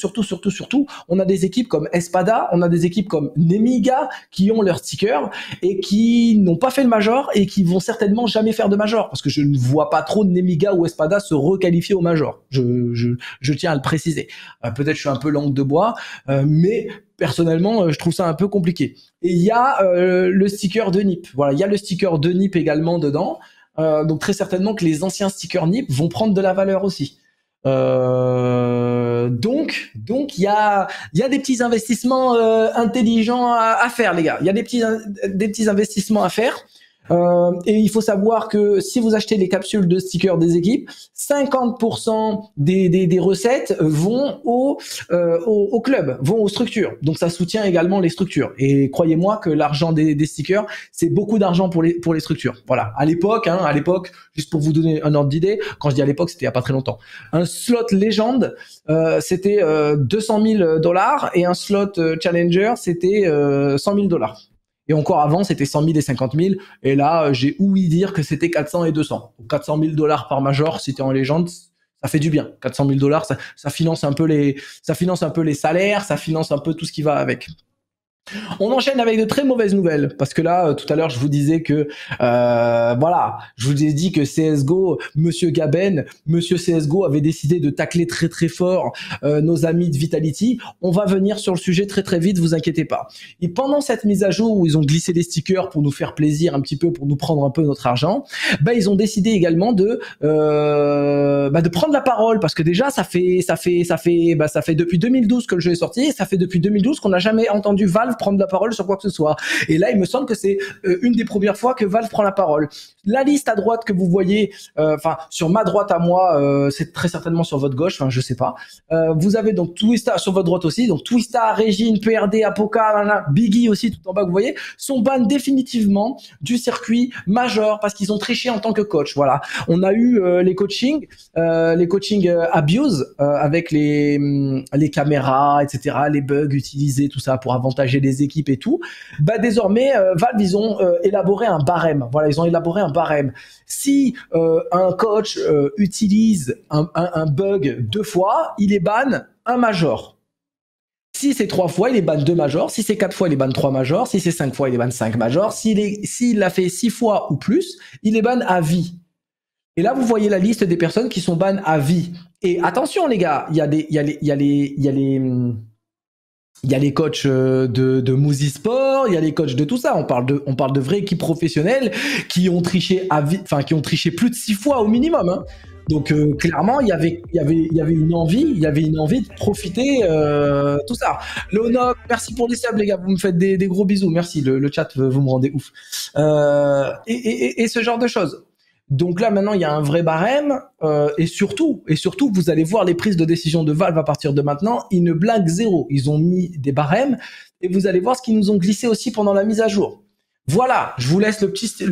on a des équipes comme Espada, on a des équipes comme Nemiga qui ont leurs stickers et qui n'ont pas fait le major et qui vont certainement jamais faire de major, parce que je ne vois pas trop Nemiga ou Espada se requalifier au major, je tiens à le préciser. Peut-être je suis un peu langue de bois, mais personnellement, je trouve ça un peu compliqué. Et il y a le sticker de NiP, voilà, il y a le sticker de NiP également dedans. Donc très certainement que les anciens stickers NiP vont prendre de la valeur aussi. Donc il y a des petits investissements intelligents à faire, les gars. Il y a des petits investissements à faire. Et il faut savoir que si vous achetez les capsules de stickers des équipes, 50% des recettes vont au club, vont aux structures. Donc ça soutient également les structures. Et croyez-moi que l'argent des stickers, c'est beaucoup d'argent pour les structures. Voilà. À l'époque, juste pour vous donner un ordre d'idée, quand je dis à l'époque, c'était il y a pas très longtemps. Un slot légende, c'était 200 000 $, et un slot challenger, c'était 100 000 $. Et encore avant, c'était 100 000 et 50 000. Et là, j'ai ouï dire que c'était 400 et 200. Donc 400 000 $ par major, si t'es en légende, ça fait du bien. 400 000 $, ça finance un peu les salaires, ça finance un peu tout ce qui va avec. On enchaîne avec de très mauvaises nouvelles, parce que là, tout à l'heure, je vous disais que, voilà, je vous ai dit que CSGO, Monsieur Gaben, Monsieur CSGO avait décidé de tacler très très fort nos amis de Vitality. On va venir sur le sujet très très vite, vous inquiétez pas. Et pendant cette mise à jour où ils ont glissé des stickers pour nous faire plaisir un petit peu, pour nous prendre un peu notre argent, bah ils ont décidé également de prendre la parole, parce que déjà ça fait depuis 2012 que le jeu est sorti, et ça fait depuis 2012 qu'on n'a jamais entendu Valve Valve prendre la parole sur quoi que ce soit. Et là, il me semble que c'est une des premières fois que Valve prend la parole. La liste à droite que vous voyez, enfin sur ma droite à moi, c'est très certainement sur votre gauche, enfin je sais pas. Vous avez donc Twista sur votre droite aussi, donc Twista, Régine, PRD, Apoca, Biggie aussi tout en bas que vous voyez, sont ban définitivement du circuit major parce qu'ils ont triché en tant que coach. Voilà, on a eu les coachings abuse avec les caméras, etc., les bugs utilisés, tout ça pour avantager les équipes et tout. Bah désormais, Valve ils ont élaboré un barème. Voilà, ils ont élaboré un barème. Si un coach utilise un bug 2 fois, il est ban un major. Si c'est 3 fois, il est ban 2 majors. Si c'est 4 fois, il est ban 3 majors. Si c'est 5 fois, il est ban 5 majors. S'il l'a fait 6 fois ou plus, il est ban à vie. Et là, vous voyez la liste des personnes qui sont ban à vie. Et attention, les gars, il y a les coachs de Musi Sport, il y a les coachs de tout ça. On parle de vraies équipes professionnelles qui ont triché à vie, enfin qui ont triché plus de 6 fois au minimum. Hein. Donc clairement, il y avait une envie de profiter tout ça. Lonoc, merci pour les subs les gars, vous me faites des gros bisous, merci. Le chat, vous me rendez ouf. Et ce genre de choses. Donc là maintenant il y a un vrai barème et surtout vous allez voir les prises de décision de Valve à partir de maintenant, ils ne blaguent zéro, ils ont mis des barèmes et vous allez voir ce qu'ils nous ont glissé aussi pendant la mise à jour. Voilà, je vous laisse le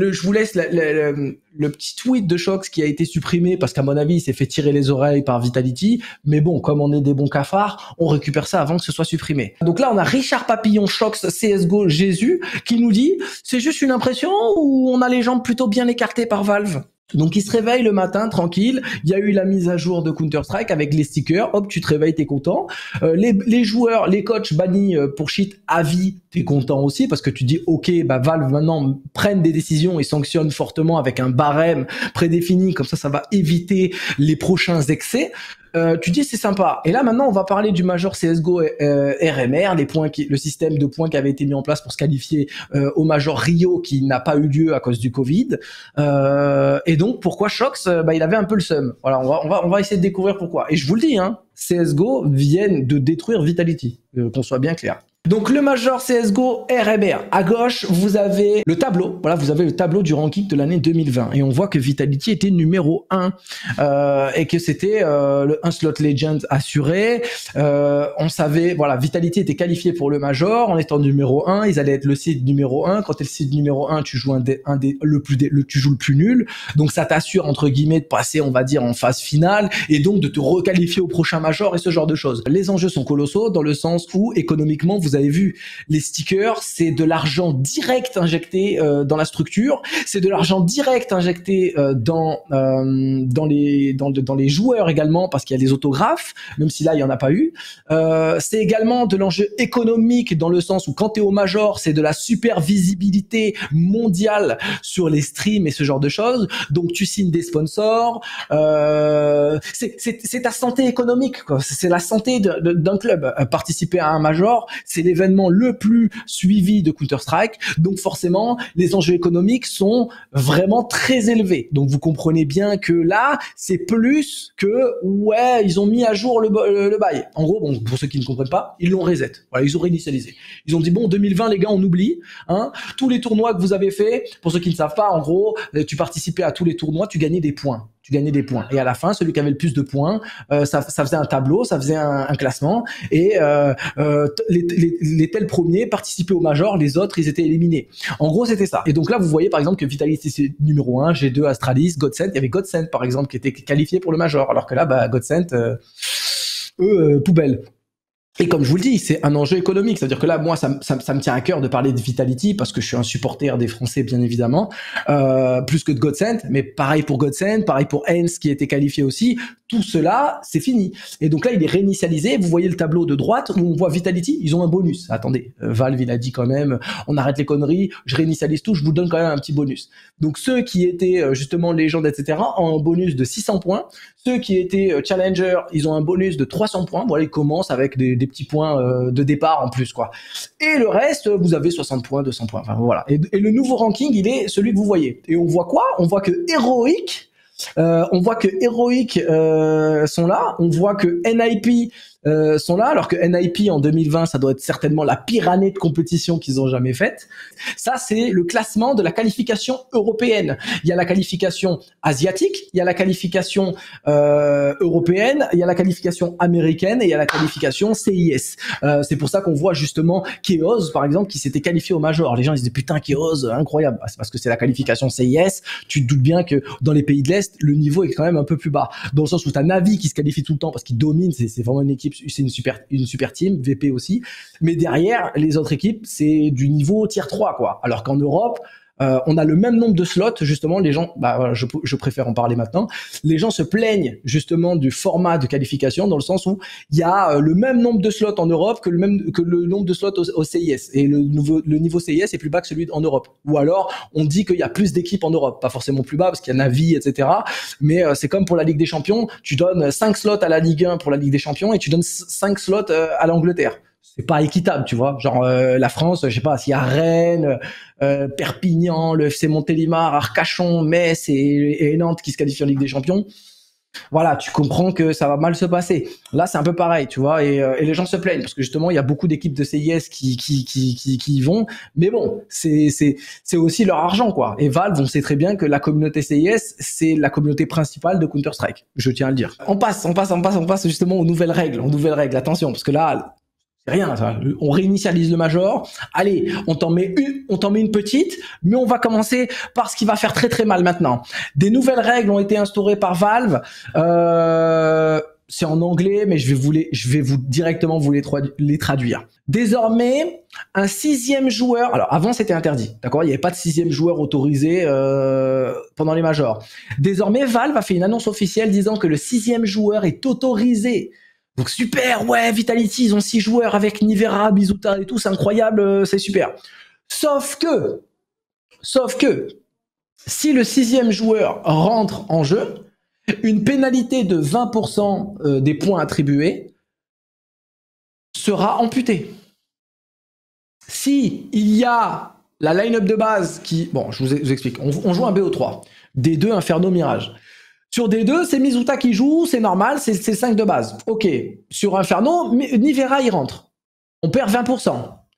petit tweet de Shox qui a été supprimé parce qu'à mon avis il s'est fait tirer les oreilles par Vitality, mais bon comme on est des bons cafards, on récupère ça avant que ce soit supprimé. Donc là on a Richard Papillon Shox CSGO Jésus qui nous dit c'est juste une impression ou on a les jambes plutôt bien écartées par Valve. Donc il se réveille le matin tranquille, il y a eu la mise à jour de Counter-Strike avec les stickers, hop tu te réveilles, t'es content. Les joueurs, les coachs bannis pour cheat à vie, t'es content aussi parce que tu dis ok bah Valve maintenant prennent des décisions et sanctionnent fortement avec un barème prédéfini, comme ça va éviter les prochains excès. Tu dis c'est sympa. Et là maintenant on va parler du Major CSGO RMR, le système de points qui avait été mis en place pour se qualifier au Major Rio qui n'a pas eu lieu à cause du Covid. Et donc pourquoi Shox il avait un peu le seum. Voilà, on va essayer de découvrir pourquoi. Et je vous le dis, hein, CSGO viennent de détruire Vitality, qu'on soit bien clair. Donc le Major CSGO RMR, à gauche vous avez le tableau, voilà vous avez le tableau du ranking de l'année 2020 et on voit que Vitality était numéro 1 et que c'était un slot legend assuré, on savait, voilà Vitality était qualifié pour le Major en étant numéro 1, ils allaient être le seed numéro 1, quand t'es le seed numéro 1 tu joues tu joues le plus nul, donc ça t'assure entre guillemets de passer on va dire en phase finale et donc de te requalifier au prochain Major et ce genre de choses. Les enjeux sont colossaux dans le sens où économiquement vous avez vu, les stickers, c'est de l'argent direct injecté dans la structure, c'est de l'argent direct injecté dans les joueurs également, parce qu'il y a des autographes, même si là, il n'y en a pas eu. C'est également de l'enjeu économique, dans le sens où quand tu es au Major, c'est de la super visibilité mondiale sur les streams et ce genre de choses. Donc, tu signes des sponsors. C'est ta santé économique, quoi. C'est la santé d'un club. Participer à un Major, c'est l'événement le plus suivi de Counter-Strike, donc forcément les enjeux économiques sont vraiment très élevés. Donc vous comprenez bien que là c'est plus que ouais ils ont mis à jour le bail. En gros bon pour ceux qui ne comprennent pas ils l'ont reset. Voilà ils ont réinitialisé. Ils ont dit bon 2020 les gars on oublie hein tous les tournois que vous avez fait. Pour ceux qui ne savent pas en gros tu participais à tous les tournois tu gagnais des points. Et à la fin, celui qui avait le plus de points, ça faisait un tableau, ça faisait un classement. Et les tels premiers participaient au Major, les autres, ils étaient éliminés. En gros, c'était ça. Et donc là, vous voyez par exemple que Vitality, c'est numéro 1, G2, Astralis, Godsend. Il y avait Godsend, par exemple, qui était qualifié pour le Major. Alors que là, Godsend, poubelle. Et comme je vous le dis, c'est un enjeu économique. C'est-à-dire que là, moi, ça me tient à cœur de parler de Vitality parce que je suis un supporter des Français, bien évidemment, plus que de Godsend. Mais pareil pour Godsend, pareil pour Hens qui était qualifié aussi. Tout cela, c'est fini. Et donc là, il est réinitialisé. Vous voyez le tableau de droite où on voit Vitality. Ils ont un bonus. Attendez, Valve, il a dit quand même, on arrête les conneries. Je réinitialise tout. Je vous donne quand même un petit bonus. Donc ceux qui étaient justement légendes, etc., ont un bonus de 600 points. Ceux qui étaient challenger, ils ont un bonus de 300 points. Voilà, ils commencent avec des petits points de départ en plus, quoi. Et le reste, vous avez 60 points, 200 points. Enfin, voilà. Et le nouveau ranking, il est celui que vous voyez. Et on voit quoi? On voit que Heroic On voit que Heroic sont là. On voit que NIP sont là, alors que NIP en 2020, ça doit être certainement la pire année de compétition qu'ils ont jamais faite. Ça, c'est le classement de la qualification européenne. Il y a la qualification asiatique, il y a la qualification européenne, il y a la qualification américaine et il y a la qualification CIS. C'est pour ça qu'on voit justement Chaos, par exemple, qui s'était qualifié au Major. Les gens ils disaient putain Chaos, incroyable. C'est parce que c'est la qualification CIS. Tu te doutes bien que dans les pays de l'Est, le niveau est quand même un peu plus bas. Dans le sens où t'as Navi qui se qualifie tout le temps parce qu'il domine, c'est vraiment une équipe, c'est une super team, VP aussi. Mais derrière, les autres équipes, c'est du niveau tier 3, quoi. Alors qu'en Europe, on a le même nombre de slots, justement, les gens, voilà, je préfère en parler maintenant, les gens se plaignent justement du format de qualification dans le sens où il y a le même nombre de slots en Europe que le nombre de slots au CIS, et le niveau CIS est plus bas que celui en Europe. Ou alors, on dit qu'il y a plus d'équipes en Europe, pas forcément plus bas parce qu'il y a Navi, etc. Mais c'est comme pour la Ligue des Champions, tu donnes 5 slots à la Ligue 1 pour la Ligue des Champions et tu donnes 5 slots à l'Angleterre. C'est pas équitable, tu vois. Genre la France, je sais pas, s'il y a Rennes, Perpignan, le FC Montélimar, Arcachon, Metz et Nantes qui se qualifient en Ligue des Champions, voilà, tu comprends que ça va mal se passer. Là, c'est un peu pareil, tu vois, et les gens se plaignent parce que justement, il y a beaucoup d'équipes de CIS qui y vont, mais bon, c'est aussi leur argent, quoi. Et Valve, on sait très bien que la communauté CIS, c'est la communauté principale de Counter-Strike. Je tiens à le dire. On passe justement aux nouvelles règles. Attention, parce que là, c'est rien, ça. On réinitialise le Major. Allez, on t'en met une petite, mais on va commencer par ce qui va faire très très mal maintenant. Des nouvelles règles ont été instaurées par Valve. C'est en anglais, mais je vais vous directement vous les traduire. Désormais, un 6e joueur. Alors avant c'était interdit, d'accord. Il n'y avait pas de 6e joueur autorisé pendant les Majors. Désormais, Valve a fait une annonce officielle disant que le 6e joueur est autorisé. Donc super, ouais, Vitality, ils ont 6 joueurs avec Nivera, Bizuta et tout, c'est incroyable, c'est super. Sauf que, si le 6e joueur rentre en jeu, une pénalité de 20% des points attribués sera amputée. Si il y a la line-up de base qui... Bon, je vous explique, on joue un BO3, D2 Inferno Mirage. Sur D2, c'est Mizuta qui joue, c'est normal, c'est 5 de base. Ok. Sur Inferno, Nivera, il rentre. On perd 20%.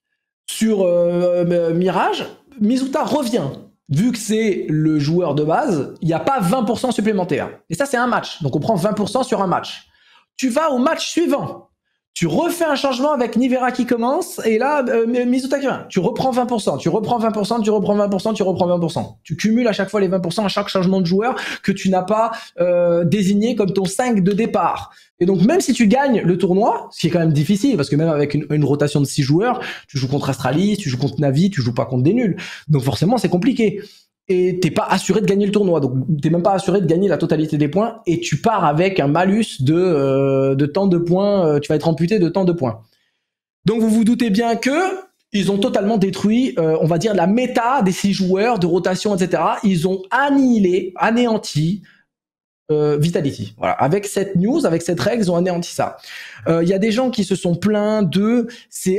Sur Mirage, Mizuta revient. Vu que c'est le joueur de base, il n'y a pas 20% supplémentaire. Et ça, c'est un match. Donc, on prend 20% sur un match. Tu vas au match suivant. Tu refais un changement avec Nivera qui commence, et là, Mizuta qui vient. Tu reprends 20%, tu reprends 20%, tu reprends 20%, tu reprends 20%. Tu cumules à chaque fois les 20% à chaque changement de joueur que tu n'as pas désigné comme ton 5 de départ. Et donc, même si tu gagnes le tournoi, ce qui est quand même difficile, parce que même avec une rotation de 6 joueurs, tu joues contre Astralis, tu joues contre Navi, tu joues pas contre des nuls. Donc forcément, c'est compliqué. Et t'es pas assuré de gagner le tournoi, donc t'es même pas assuré de gagner la totalité des points, et tu pars avec un malus de tant de points, tu vas être amputé de tant de points. Donc vous vous doutez bien que ils ont totalement détruit, on va dire, la méta des 6 joueurs, de rotation, etc. Ils ont anéanti Vitality. Voilà. Avec cette news, avec cette règle, ils ont anéanti ça. Il y a des gens qui se sont plaints de c'est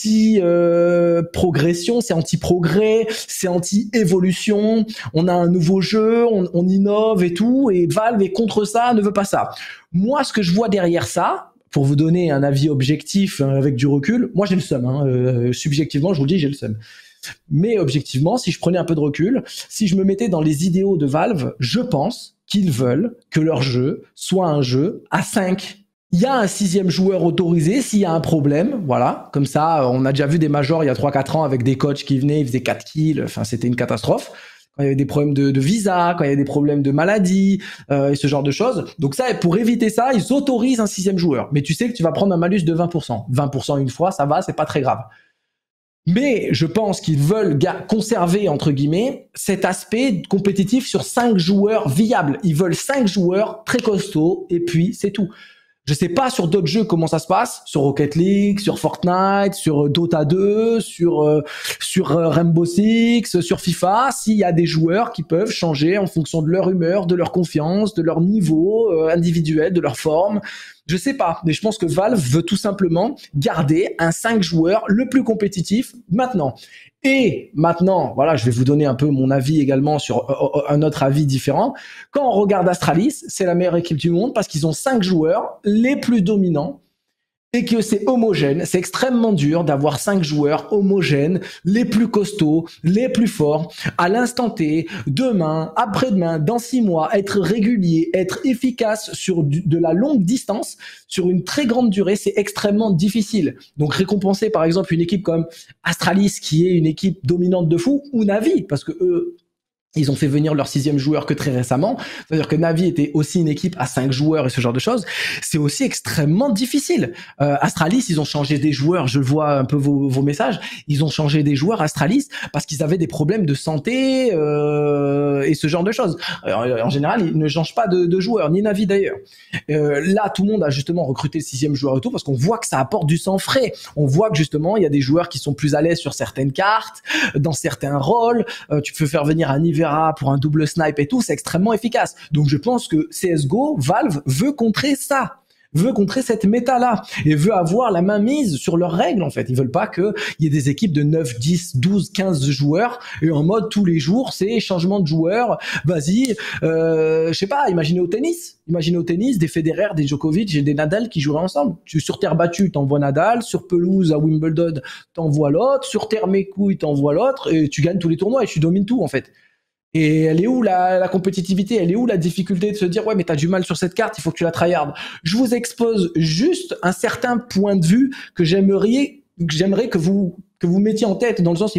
anti-progression, c'est anti-progrès, c'est anti-évolution, on a un nouveau jeu, on innove et tout, et Valve est contre ça, ne veut pas ça. Moi, ce que je vois derrière ça, pour vous donner un avis objectif avec du recul, moi j'ai le seum. Subjectivement, je vous le dis, j'ai le seum. Mais objectivement, si je prenais un peu de recul, si je me mettais dans les idéaux de Valve, je pense qu'ils veulent que leur jeu soit un jeu à 5. Il y a un 6e joueur autorisé s'il y a un problème, voilà. Comme ça, on a déjà vu des majors il y a 3-4 ans avec des coachs qui venaient, ils faisaient 4 kills, enfin c'était une catastrophe. Quand il y avait des problèmes de visa, quand il y avait des problèmes de maladie, et ce genre de choses. Donc ça, pour éviter ça, ils autorisent un 6e joueur. Mais tu sais que tu vas prendre un malus de 20%. 20% une fois, ça va, c'est pas très grave. Mais je pense qu'ils veulent conserver, entre guillemets, cet aspect compétitif sur 5 joueurs viables. Ils veulent 5 joueurs très costauds, et puis c'est tout. Je sais pas sur d'autres jeux comment ça se passe, sur Rocket League, sur Fortnite, sur Dota 2, sur Rainbow Six, sur FIFA, s'il y a des joueurs qui peuvent changer en fonction de leur humeur, de leur confiance, de leur niveau individuel, de leur forme. Je sais pas, mais je pense que Valve veut tout simplement garder un 5 joueurs le plus compétitif maintenant. Et maintenant, voilà, je vais vous donner un peu mon avis également sur un autre avis différent. Quand on regarde Astralis, c'est la meilleure équipe du monde parce qu'ils ont 5 joueurs les plus dominants et que c'est homogène. C'est extrêmement dur d'avoir 5 joueurs homogènes, les plus costauds, les plus forts, à l'instant T, demain, après-demain, dans 6 mois, être régulier, être efficace sur de la longue distance, sur une très grande durée, c'est extrêmement difficile. Donc récompenser par exemple une équipe comme Astralis, qui est une équipe dominante de fou, ou Navi, parce que eux, ils ont fait venir leur 6e joueur que très récemment. C'est-à-dire que Navi était aussi une équipe à 5 joueurs et ce genre de choses. C'est aussi extrêmement difficile. Astralis, ils ont changé des joueurs. Je vois un peu vos messages. Ils ont changé des joueurs Astralis parce qu'ils avaient des problèmes de santé et ce genre de choses. En général, ils ne changent pas de joueurs, ni Navi d'ailleurs. Là, tout le monde a justement recruté le 6e joueur et tout parce qu'on voit que ça apporte du sang frais. On voit que justement, il y a des joueurs qui sont plus à l'aise sur certaines cartes, dans certains rôles. Tu peux faire venir un hiver pour un double snipe et tout, c'est extrêmement efficace. Donc je pense que CSGO, Valve veut contrer ça, veut contrer cette méta-là et veut avoir la main mise sur leurs règles en fait. Ils veulent pas qu'il y ait des équipes de 9, 10, 12, 15 joueurs et en mode tous les jours, c'est changement de joueurs. Vas-y, je sais pas, imaginez au tennis des Federer, des Djokovic et des Nadal qui joueraient ensemble. Sur terre battue, t'envoies Nadal, sur pelouse à Wimbledon, t'envoies l'autre, sur terre mes couilles, t'envoies l'autre et tu gagnes tous les tournois et tu domines tout en fait. Et elle est où la compétitivité? Elle est où la difficulté de se dire ouais mais t'as du mal sur cette carte, il faut que tu la tryhardes. Je vous expose juste un certain point de vue que j'aimerais que vous mettiez en tête, dans le sens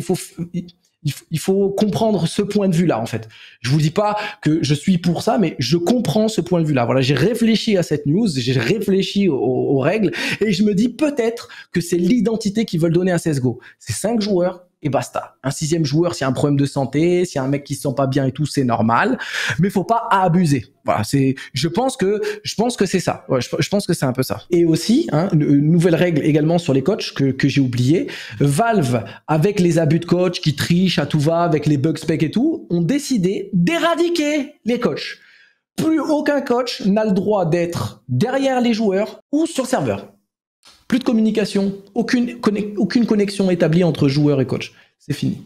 il faut comprendre ce point de vue là en fait. Je vous dis pas que je suis pour ça, mais je comprends ce point de vue là. Voilà, j'ai réfléchi à cette news, j'ai réfléchi aux règles et je me dis peut-être que c'est l'identité qu'ils veulent donner à CSGO. C'est 5 joueurs et basta. Un 6e joueur, s'il y a un problème de santé, s'il y a un mec qui se sent pas bien et tout, c'est normal, mais faut pas abuser. Voilà, je pense que c'est ça. Ouais, je pense que c'est un peu ça. Et aussi, une nouvelle règle également sur les coachs que j'ai oublié. Valve, avec les abus de coach qui trichent à tout va, avec les bug specs et tout, ont décidé d'éradiquer les coachs. Plus aucun coach n'a le droit d'être derrière les joueurs ou sur serveur. Plus de communication, aucune connexion établie entre joueurs et coach. C'est fini.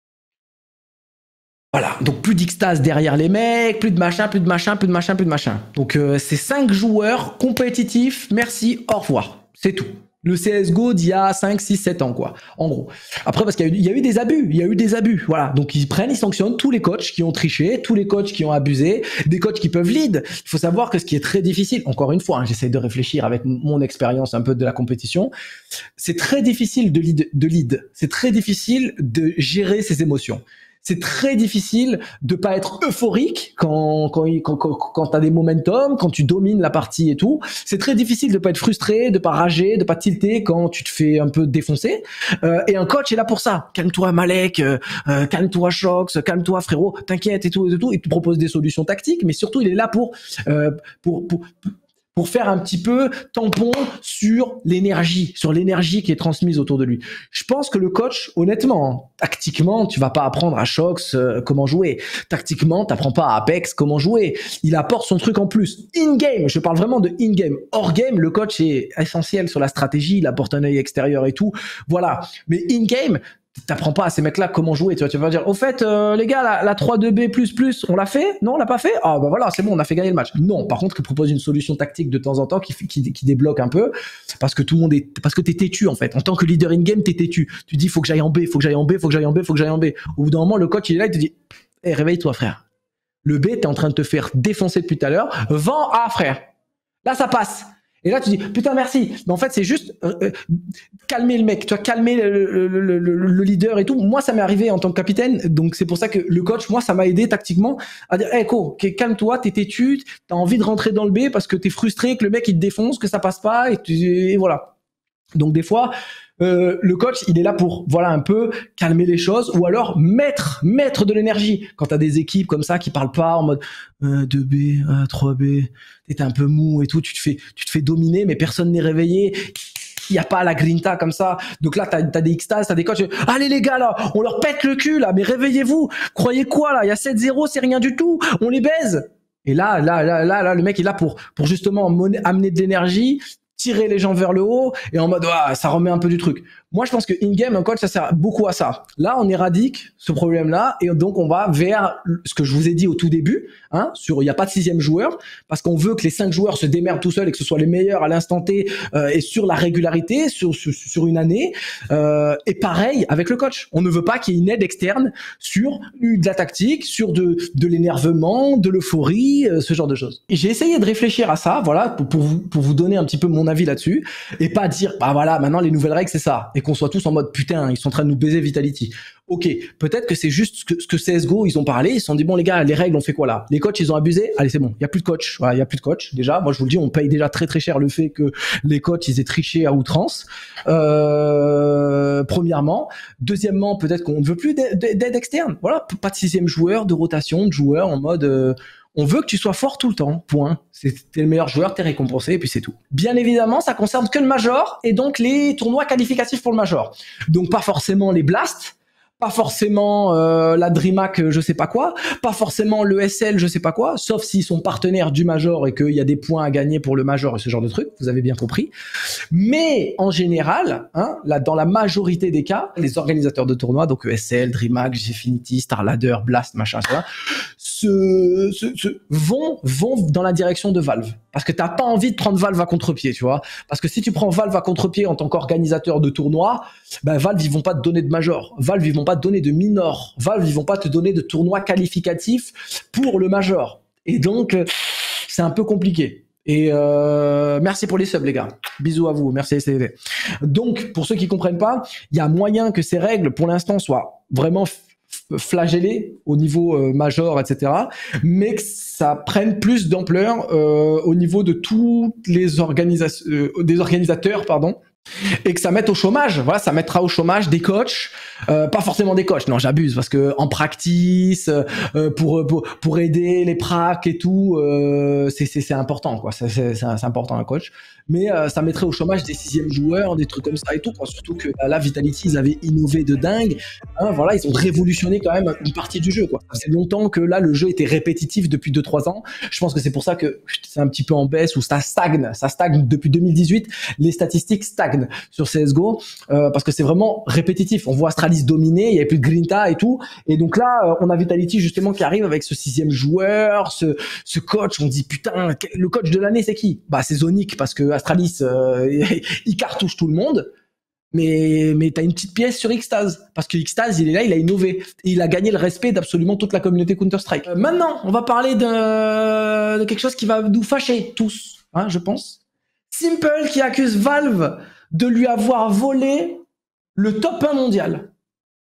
Voilà, donc plus d'extase derrière les mecs, plus de machin, plus de machin, plus de machin, plus de machin. Donc c'est 5 joueurs compétitifs, merci, au revoir. C'est tout. Le CSGO d'il y a 5, 6, 7 ans, quoi. En gros. Après, parce qu'il y a eu des abus. Voilà. Donc, ils sanctionnent tous les coachs qui ont triché, tous les coachs qui ont abusé, des coachs qui peuvent lead. Il faut savoir que ce qui est très difficile, encore une fois, j'essaie de réfléchir avec mon expérience un peu de la compétition, c'est très difficile de lead. C'est très difficile de gérer ses émotions. C'est très difficile de pas être euphorique quand t'as des momentum, quand tu domines la partie et tout. C'est très difficile de pas être frustré, de pas rager, de pas tilter quand tu te fais un peu défoncer. Et un coach est là pour ça. Calme-toi Malek, calme-toi Shox, calme-toi frérot, t'inquiète et tout. Il te propose des solutions tactiques, mais surtout il est là pour faire un petit peu tampon sur l'énergie qui est transmise autour de lui. Je pense que le coach, honnêtement, tactiquement, tu vas pas apprendre à Shox comment jouer. Tactiquement, t'apprends pas à Apex comment jouer. Il apporte son truc en plus. In-game, je parle vraiment de in-game. Hors-game, le coach est essentiel sur la stratégie, il apporte un œil extérieur et tout. Voilà. Mais in-game, t'apprends pas à ces mecs-là comment jouer. Tu vas dire, au fait, les gars, la 3-2B++, on l'a fait? Non, on l'a pas fait? Ah, bah voilà, c'est bon, on a fait gagner le match. Non, par contre, il propose une solution tactique de temps en temps qui débloque un peu, parce que parce que t'es têtu, en fait. En tant que leader in-game, t'es têtu. Tu dis, faut que j'aille en B, faut que j'aille en B, faut que j'aille en B, faut que j'aille en B. Au bout d'un moment, le coach, il est là, il te dit, hey, réveille-toi, frère. Le B, t'es en train de te faire défoncer depuis tout à l'heure. Vends A, frère. Là, ça passe. Et là, tu dis, putain, merci. Mais en fait, c'est juste calmer le mec, tu vois, calmer le leader et tout. Moi, ça m'est arrivé en tant que capitaine. Donc, c'est pour ça que le coach, moi, ça m'a aidé tactiquement à dire, hey, calme-toi, t'es têtu, t'as envie de rentrer dans le B parce que t'es frustré que le mec, il te défonce, que ça passe pas et voilà. Donc, des fois, le coach, il est là pour, voilà, un peu calmer les choses ou alors mettre de l'énergie. Quand t'as des équipes comme ça qui parlent pas en mode 2B, 3B, t'es un peu mou et tout, tu te fais dominer, mais personne n'est réveillé. Il y a pas la grinta comme ça. Donc là, t'as des extases, t'as des coachs. Allez les gars là, on leur pète le cul là, mais réveillez-vous. Croyez quoi là? Il y a 7-0, c'est rien du tout. On les baise. Et là, le mec est là pour justement amener de l'énergie, tirer les gens vers le haut et en mode ça remet un peu du truc. Moi, je pense que in-game, un coach, ça sert beaucoup à ça. Là, on éradique ce problème-là et donc on va vers ce que je vous ai dit au tout début, hein, il n'y a pas de 6e joueur parce qu'on veut que les 5 joueurs se démerdent tout seuls et que ce soit les meilleurs à l'instant T et sur la régularité, sur une année. Et pareil avec le coach. On ne veut pas qu'il y ait une aide externe sur de la tactique, sur de l'énervement, de l'euphorie, ce genre de choses. Et j'ai essayé de réfléchir à ça, voilà, pour vous donner un petit peu mon avis là-dessus et pas dire bah voilà, maintenant les nouvelles règles c'est ça. Et qu'on soit tous en mode putain, ils sont en train de nous baiser Vitality. Ok, peut-être que c'est juste ce que CSGO, ils ont parlé, ils se sont dit bon les gars, les règles on fait quoi là? Les coachs ils ont abusé, allez c'est bon, il y a plus de coach, voilà, il y a plus de coach déjà. Moi je vous le dis, on paye déjà très très cher le fait que les coachs ils aient triché à outrance. Premièrement, deuxièmement, peut-être qu'on ne veut plus d'aide externe. Voilà, pas de 6e joueur, de rotation, de joueurs en mode on veut que tu sois fort tout le temps, point. T'es le meilleur joueur, t'es récompensé, et puis c'est tout. Bien évidemment, ça concerne que le Major, et donc les tournois qualificatifs pour le Major. Donc pas forcément les Blasts, pas forcément la DreamHack je sais pas quoi, pas forcément le SL je sais pas quoi, sauf s'ils sont partenaires du Major et qu'il y a des points à gagner pour le Major et ce genre de trucs, vous avez bien compris. Mais en général, hein, là, dans la majorité des cas, les organisateurs de tournois, donc ESL, DreamHack, Gfinity, StarLadder, Blast, machin, ça, vont dans la direction de Valve. Parce que t'as pas envie de prendre Valve à contre-pied, tu vois. Parce que si tu prends Valve à contre-pied en tant qu'organisateur de tournois, ben Valve, ils vont pas te donner de Major. Valve, ils vont pas te donner de minor. Valve, ils vont pas te donner de tournois qualificatifs pour le Major. Et donc, c'est un peu compliqué. Et merci pour les subs les gars, bisous à vous, merci STV. Donc pour ceux qui comprennent pas, il y a moyen que ces règles pour l'instant soient vraiment flagellées au niveau major, etc. Mais que ça prenne plus d'ampleur au niveau de toutes les des organisateurs, pardon. Et que ça mette au chômage, voilà, ça mettra au chômage des coachs, pas forcément des coachs, non j'abuse parce que en practice, pour aider les pracs et tout, c'est important quoi, c'est important un coach, mais ça mettrait au chômage des 6e joueurs, des trucs comme ça et tout, quoi. Surtout que là Vitality ils avaient innové de dingue, hein, voilà, ils ont révolutionné quand même une partie du jeu quoi. Ça fait longtemps que là le jeu était répétitif depuis 2-3 ans, je pense que c'est pour ça que c'est un petit peu en baisse ou ça stagne depuis 2018, les statistiques stagnent sur CSGO parce que c'est vraiment répétitif. On voit Astralis dominer, il y avait plus de Grinta et tout, et donc là on a Vitality justement qui arrive avec ce 6e joueur, ce coach. On dit putain, le coach de l'année c'est qui? Bah c'est Zonic parce que Astralis il cartouche tout le monde. Mais t'as une petite pièce sur Xtase parce que Xtase il est là, il a innové et il a gagné le respect d'absolument toute la communauté Counter-Strike. Maintenant on va parler de quelque chose qui va nous fâcher tous, hein, je pense. Simple qui accuse Valve de lui avoir volé le top 1 mondial.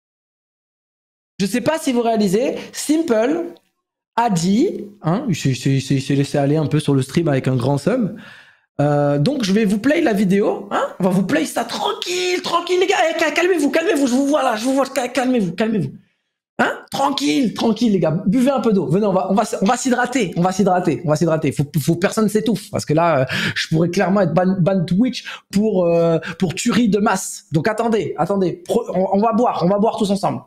Je sais pas si vous réalisez, Simple a dit, hein, il s'est laissé aller un peu sur le stream avec un grand sub. Donc je vais vous play la vidéo, hein, on va vous play ça tranquille les gars, calmez-vous, je vous vois là, calmez-vous. Hein, tranquille les gars, buvez un peu d'eau. Venez, on va s'hydrater, Faut personne s'étouffe parce que là, je pourrais clairement être ban Twitch pour tuerie de masse. Donc attendez, on va boire tous ensemble.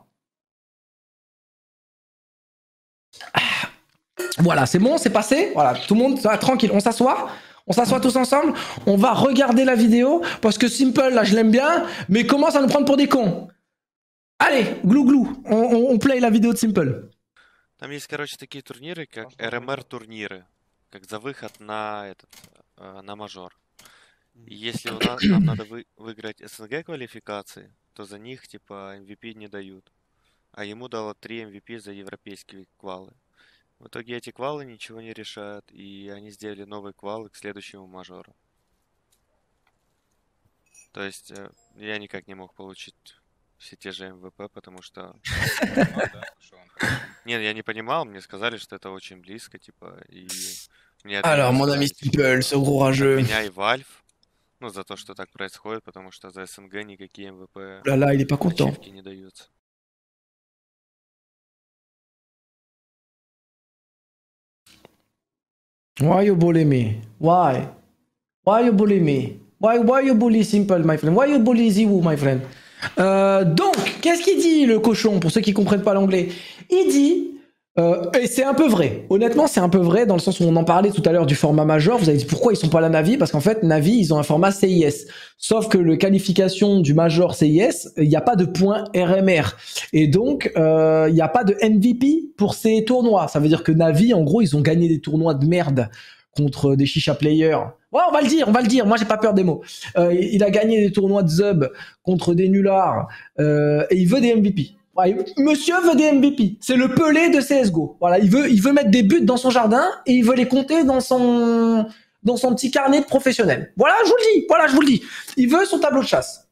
Voilà, c'est bon, c'est passé. Voilà, tout le monde, tranquille, on s'assoit tous ensemble. On va regarder la vidéo parce que Simple, là, je l'aime bien, mais il commence à nous prendre pour des cons. Allez, глу-глу, on play la vidéo de Simple. Там есть, короче, такие турниры, как РМР-турниры, как за выход на на мажор. И если нам надо выиграть СНГ квалификации, то за них, типа, MVP не дают. А ему дало 3 MVP за европейские квалы. В итоге эти квалы ничего не решают, и они сделали новые квалы к следующему мажору. То есть я никак не мог получить все те же МВП, потому что... Нет, я не понимал, мне сказали, что это очень близко, типа, и... Alors, mon ami Simple, ce gros rageux. Меня и Valve, ну, за то, что так происходит, потому что за СНГ никакие МВП... Là, il est pas content. Не даются. Why you bully me? Why? Why you bully me? Why you bully Simple, my friend? Why you bully Ziwu, my friend? Donc, qu'est-ce qu'il dit le cochon, pour ceux qui comprennent pas l'anglais? Il dit Et c'est un peu vrai. Honnêtement, c'est un peu vrai dans le sens où on en parlait tout à l'heure du format major. Vous avez dit pourquoi ils sont pas à la Navi? Parce qu'en fait, Navi, ils ont un format CIS. Sauf que le qualification du major CIS, il n'y a pas de points RMR. Et donc, il n'y a pas de MVP pour ces tournois. Ça veut dire que Navi, en gros, ils ont gagné des tournois de merde contre des chicha players. Ouais, on va le dire, on va le dire. Moi, j'ai pas peur des mots. Il a gagné des tournois de Zub contre des nullards et il veut des MVP. Ouais, monsieur veut des MVP. C'est le Pelé de CSGO. Voilà, il veut mettre des buts dans son jardin et il veut les compter dans son petit carnet de professionnel. Voilà, je vous le dis. Voilà, je vous le dis. Il veut son tableau de chasse.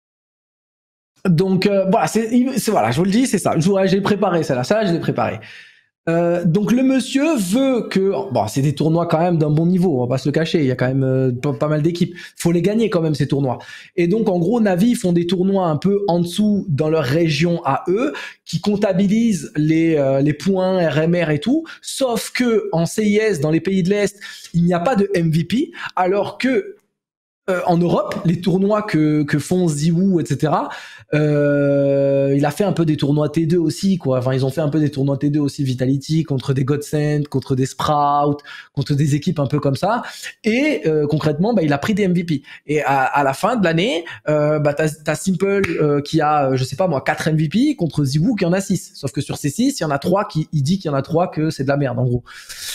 Donc voilà, voilà, je vous le dis, c'est ça. J'ai préparé celle-là. Celle-là, je l'ai préparé. Donc le monsieur veut que, bon, c'est des tournois quand même d'un bon niveau, on va pas se le cacher, il y a quand même pas mal d'équipes, faut les gagner quand même ces tournois. Et donc en gros Navi ils font des tournois un peu en dessous dans leur région à eux, qui comptabilisent les points RMR et tout, sauf que en CIS dans les pays de l'Est il n'y a pas de MVP, alors que en Europe, les tournois que font Ziwoo, etc. Il a fait un peu des tournois T2 aussi, quoi. Enfin, ils ont fait un peu des tournois T2 aussi, Vitality, contre des Godsend, contre des Sprout, contre des équipes un peu comme ça. Et concrètement, bah, il a pris des MVP. Et à la fin de l'année, bah, t'as Simple qui a, je sais pas moi, 4 MVP contre Ziwoo qui en a 6. Sauf que sur ces 6, il y en a 3 il dit qu'il y en a 3 que c'est de la merde, en gros.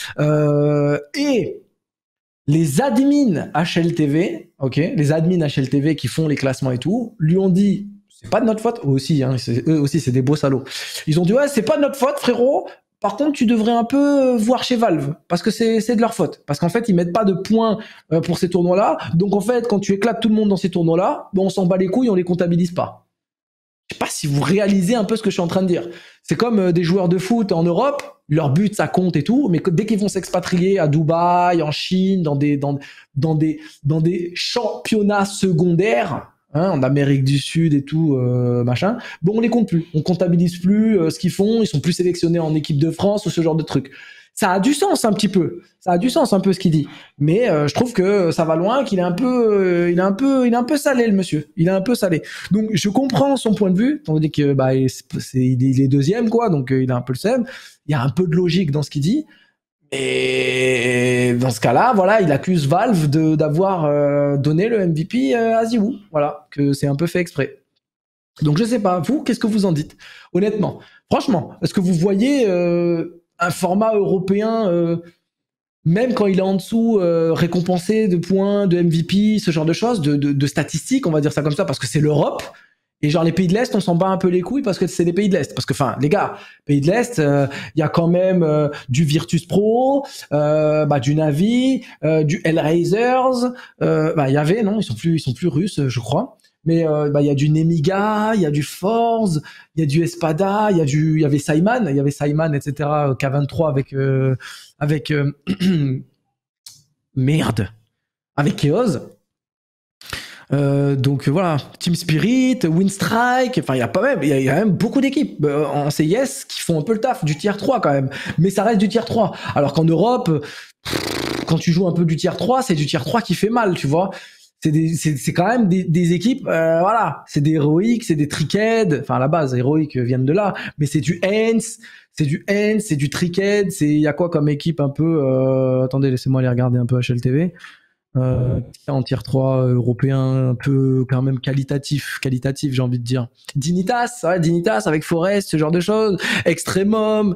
Et les admins HLTV, ok, les admins HLTV qui font les classements et tout, lui ont dit, c'est pas de notre faute, eux aussi, c'est des beaux salauds. Ils ont dit, ouais, c'est pas de notre faute, frérot. Par contre, tu devrais un peu voir chez Valve, parce que c'est de leur faute. Parce qu'en fait, ils mettent pas de points pour ces tournois-là. Donc en fait, quand tu éclates tout le monde dans ces tournois-là, bon, on s'en bat les couilles, on les comptabilise pas. Je sais pas si vous réalisez un peu ce que je suis en train de dire. C'est comme des joueurs de foot en Europe, leur but ça compte et tout, mais dès qu'ils vont s'expatrier à Dubaï, en Chine, dans des championnats secondaires, hein, en Amérique du Sud et tout, machin, bon on les compte plus, on comptabilise plus ce qu'ils font, ils sont plus sélectionnés en équipe de France ou ce genre de trucs. Ça a du sens un petit peu, ça a du sens un peu ce qu'il dit, mais je trouve que ça va loin, qu'il est un peu, il est un peu salé le monsieur, il est un peu salé. Donc je comprends son point de vue, on dit que bah il est deuxième quoi, donc il a un peu le seum. Il y a un peu de logique dans ce qu'il dit, et dans ce cas-là, voilà, il accuse Valve d'avoir donné le MVP à Ziwoo, voilà, que c'est un peu fait exprès. Donc je sais pas, vous, qu'est-ce que vous en dites, honnêtement, franchement, est-ce que vous voyez un format européen, même quand il est en dessous, récompensé de points, de MVP, ce genre de choses, de statistiques, on va dire ça comme ça, parce que c'est l'Europe. Et genre les pays de l'Est, on s'en bat un peu les couilles parce que c'est les pays de l'Est. Parce que, enfin, les gars, pays de l'Est, il y a quand même du Virtus Pro, bah, du Navi, du Hellraisers. Bah, il y avait, non, ils sont plus russes, je crois. Mais bah, il y a du Nemiga, il y a du Force, il y a du Espada, il y avait Simon, etc. K23 avec merde, avec Chaos. Donc voilà, Team Spirit, Winstrike, enfin il y a même beaucoup d'équipes en CIS qui font un peu le taf du tier 3 quand même, mais ça reste du tier 3. Alors qu'en Europe, quand tu joues un peu du tier 3, c'est du tier 3 qui fait mal, tu vois. C'est quand même des équipes, voilà, c'est des héroïques, c'est des trickheads, enfin à la base, héroïques viennent de là, mais c'est du Hens, c'est du trickhead, il y a quoi comme équipe un peu, attendez, laissez-moi aller regarder un peu HLTV. En tier 3 européen un peu quand même qualitatif j'ai envie de dire. Dignitas, ouais, Dignitas avec Forest, ce genre de choses, Extremum,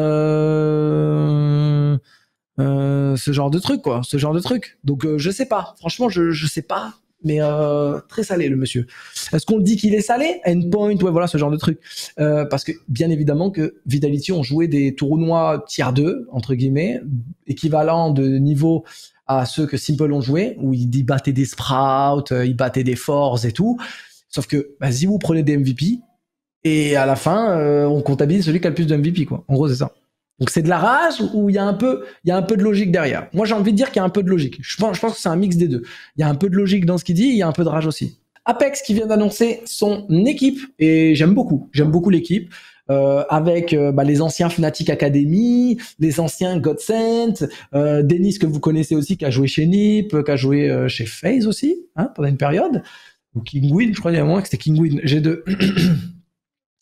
ce genre de truc quoi, ce genre de truc. Donc je sais pas, franchement je sais pas, mais très salé le monsieur. Est-ce qu'on dit qu'il est salé? Endpoint, ouais voilà ce genre de truc. Parce que bien évidemment que Vitality ont joué des tournois tier 2 entre guillemets, équivalent de niveau à ceux que Simple ont joué, où ils battaient des Sprouts, ils battaient des Force et tout. Sauf que bah, Ziwoo prenait des MVP, et à la fin, on comptabilise celui qui a le plus de MVP, quoi. En gros, c'est ça. Donc c'est de la rage ou il y a un peu de logique derrière. Moi, j'ai envie de dire qu'il y a un peu de logique. Je pense que c'est un mix des deux. Il y a un peu de logique dans ce qu'il dit, il y a un peu de rage aussi. Apex qui vient d'annoncer son équipe, et j'aime beaucoup l'équipe. Avec bah, les anciens Fnatic Academy, les anciens Godsend, Denis que vous connaissez aussi, qui a joué chez Nip, qui a joué chez FaZe aussi, hein, pendant une période, ou Kingwin, je crois qu'il y a un moment que c'était Kingwin G2.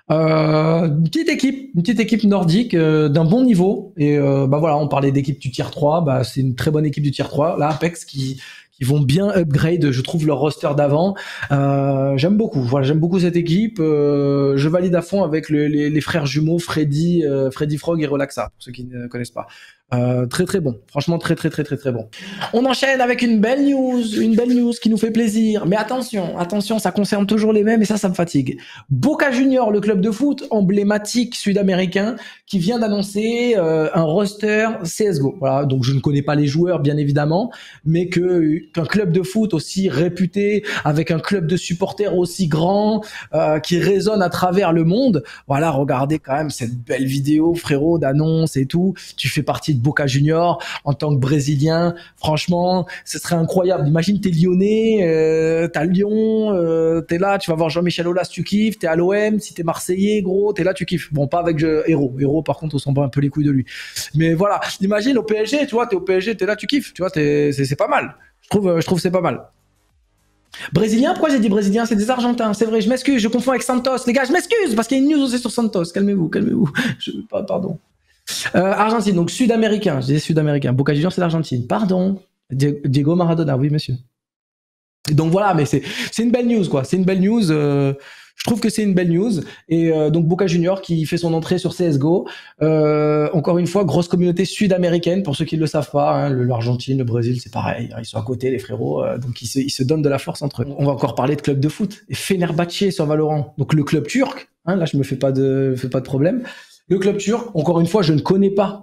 Une petite équipe nordique d'un bon niveau. Et bah voilà, on parlait d'équipe du tier 3, bah c'est une très bonne équipe du tier 3. Là, Apex qui vont bien upgrade, je trouve, leur roster d'avant. J'aime beaucoup. Voilà, j'aime beaucoup cette équipe. Je valide à fond avec les frères jumeaux Freddy Frog et Relaxa, pour ceux qui ne connaissent pas. Très très bon, franchement très très très très très bon. On enchaîne avec une belle news qui nous fait plaisir. Mais attention, ça concerne toujours les mêmes et ça me fatigue. Boca Junior, le club de foot emblématique sud-américain, qui vient d'annoncer un roster CS:GO. Voilà, donc je ne connais pas les joueurs bien évidemment, mais qu'un club de foot aussi réputé, avec un club de supporters aussi grand, qui résonne à travers le monde. Voilà, regardez quand même cette belle vidéo, frérot, d'annonce et tout. Tu fais partie de Boca Junior en tant que Brésilien. Franchement, ce serait incroyable. Imagine, t'es Lyonnais, t'as Lyon, t'es là, tu vas voir Jean-Michel Aulas, tu kiffes. T'es à l'OM, si t'es Marseillais, gros, t'es là, tu kiffes. Bon, pas avec Héros. Héros, par contre, on s'en bat un peu les couilles de lui. Mais voilà, imagine au PSG, tu vois, t'es au PSG, t'es là, tu kiffes. Tu vois, c'est pas mal. Je trouve c'est pas mal. Brésilien, pourquoi j'ai dit brésilien? C'est des Argentins, c'est vrai, je m'excuse, je confonds avec Santos. Les gars, je m'excuse, parce qu'il y a une news aussi sur Santos. Calmez-vous. Pardon. Argentine, donc sud-américain. Je disais sud-américain. Boca Juniors, c'est l'Argentine. Pardon. Diego Maradona, oui, monsieur. Donc voilà, mais c'est une belle news, quoi. C'est une belle news. Je trouve que c'est une belle news. Et donc Boca Junior qui fait son entrée sur CSGO. Encore une fois, grosse communauté sud-américaine, pour ceux qui ne le savent pas. Hein, l'Argentine, le Brésil, c'est pareil. Ils sont à côté, les frérots. Donc ils se donnent de la force entre eux. On va encore parler de club de foot. Et Fenerbahçe sur Valorant. Donc le club turc. Hein, là, je me fais pas de problème. Le club turc, encore une fois, je ne connais pas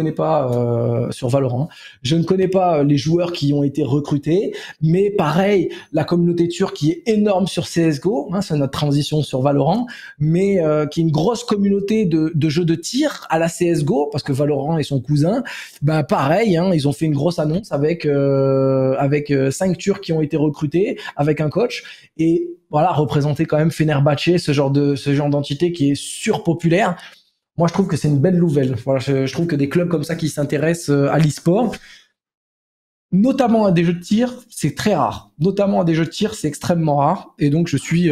sur Valorant, je ne connais pas les joueurs qui ont été recrutés, mais pareil, la communauté turque qui est énorme sur CSGO, hein, c'est notre transition sur Valorant, mais qui est une grosse communauté de jeux de tir à la CSGO, parce que Valorant est son cousin, bah pareil, hein, ils ont fait une grosse annonce avec 5 Turcs qui ont été recrutés, avec un coach, et voilà, représenter quand même Fenerbahçe, ce genre d'entité qui est surpopulaire. Moi, je trouve que c'est une belle nouvelle. Voilà, je trouve que des clubs comme ça qui s'intéressent à l'e-sport, notamment à des jeux de tir, c'est très rare. Notamment à des jeux de tir, c'est extrêmement rare. Et donc, je suis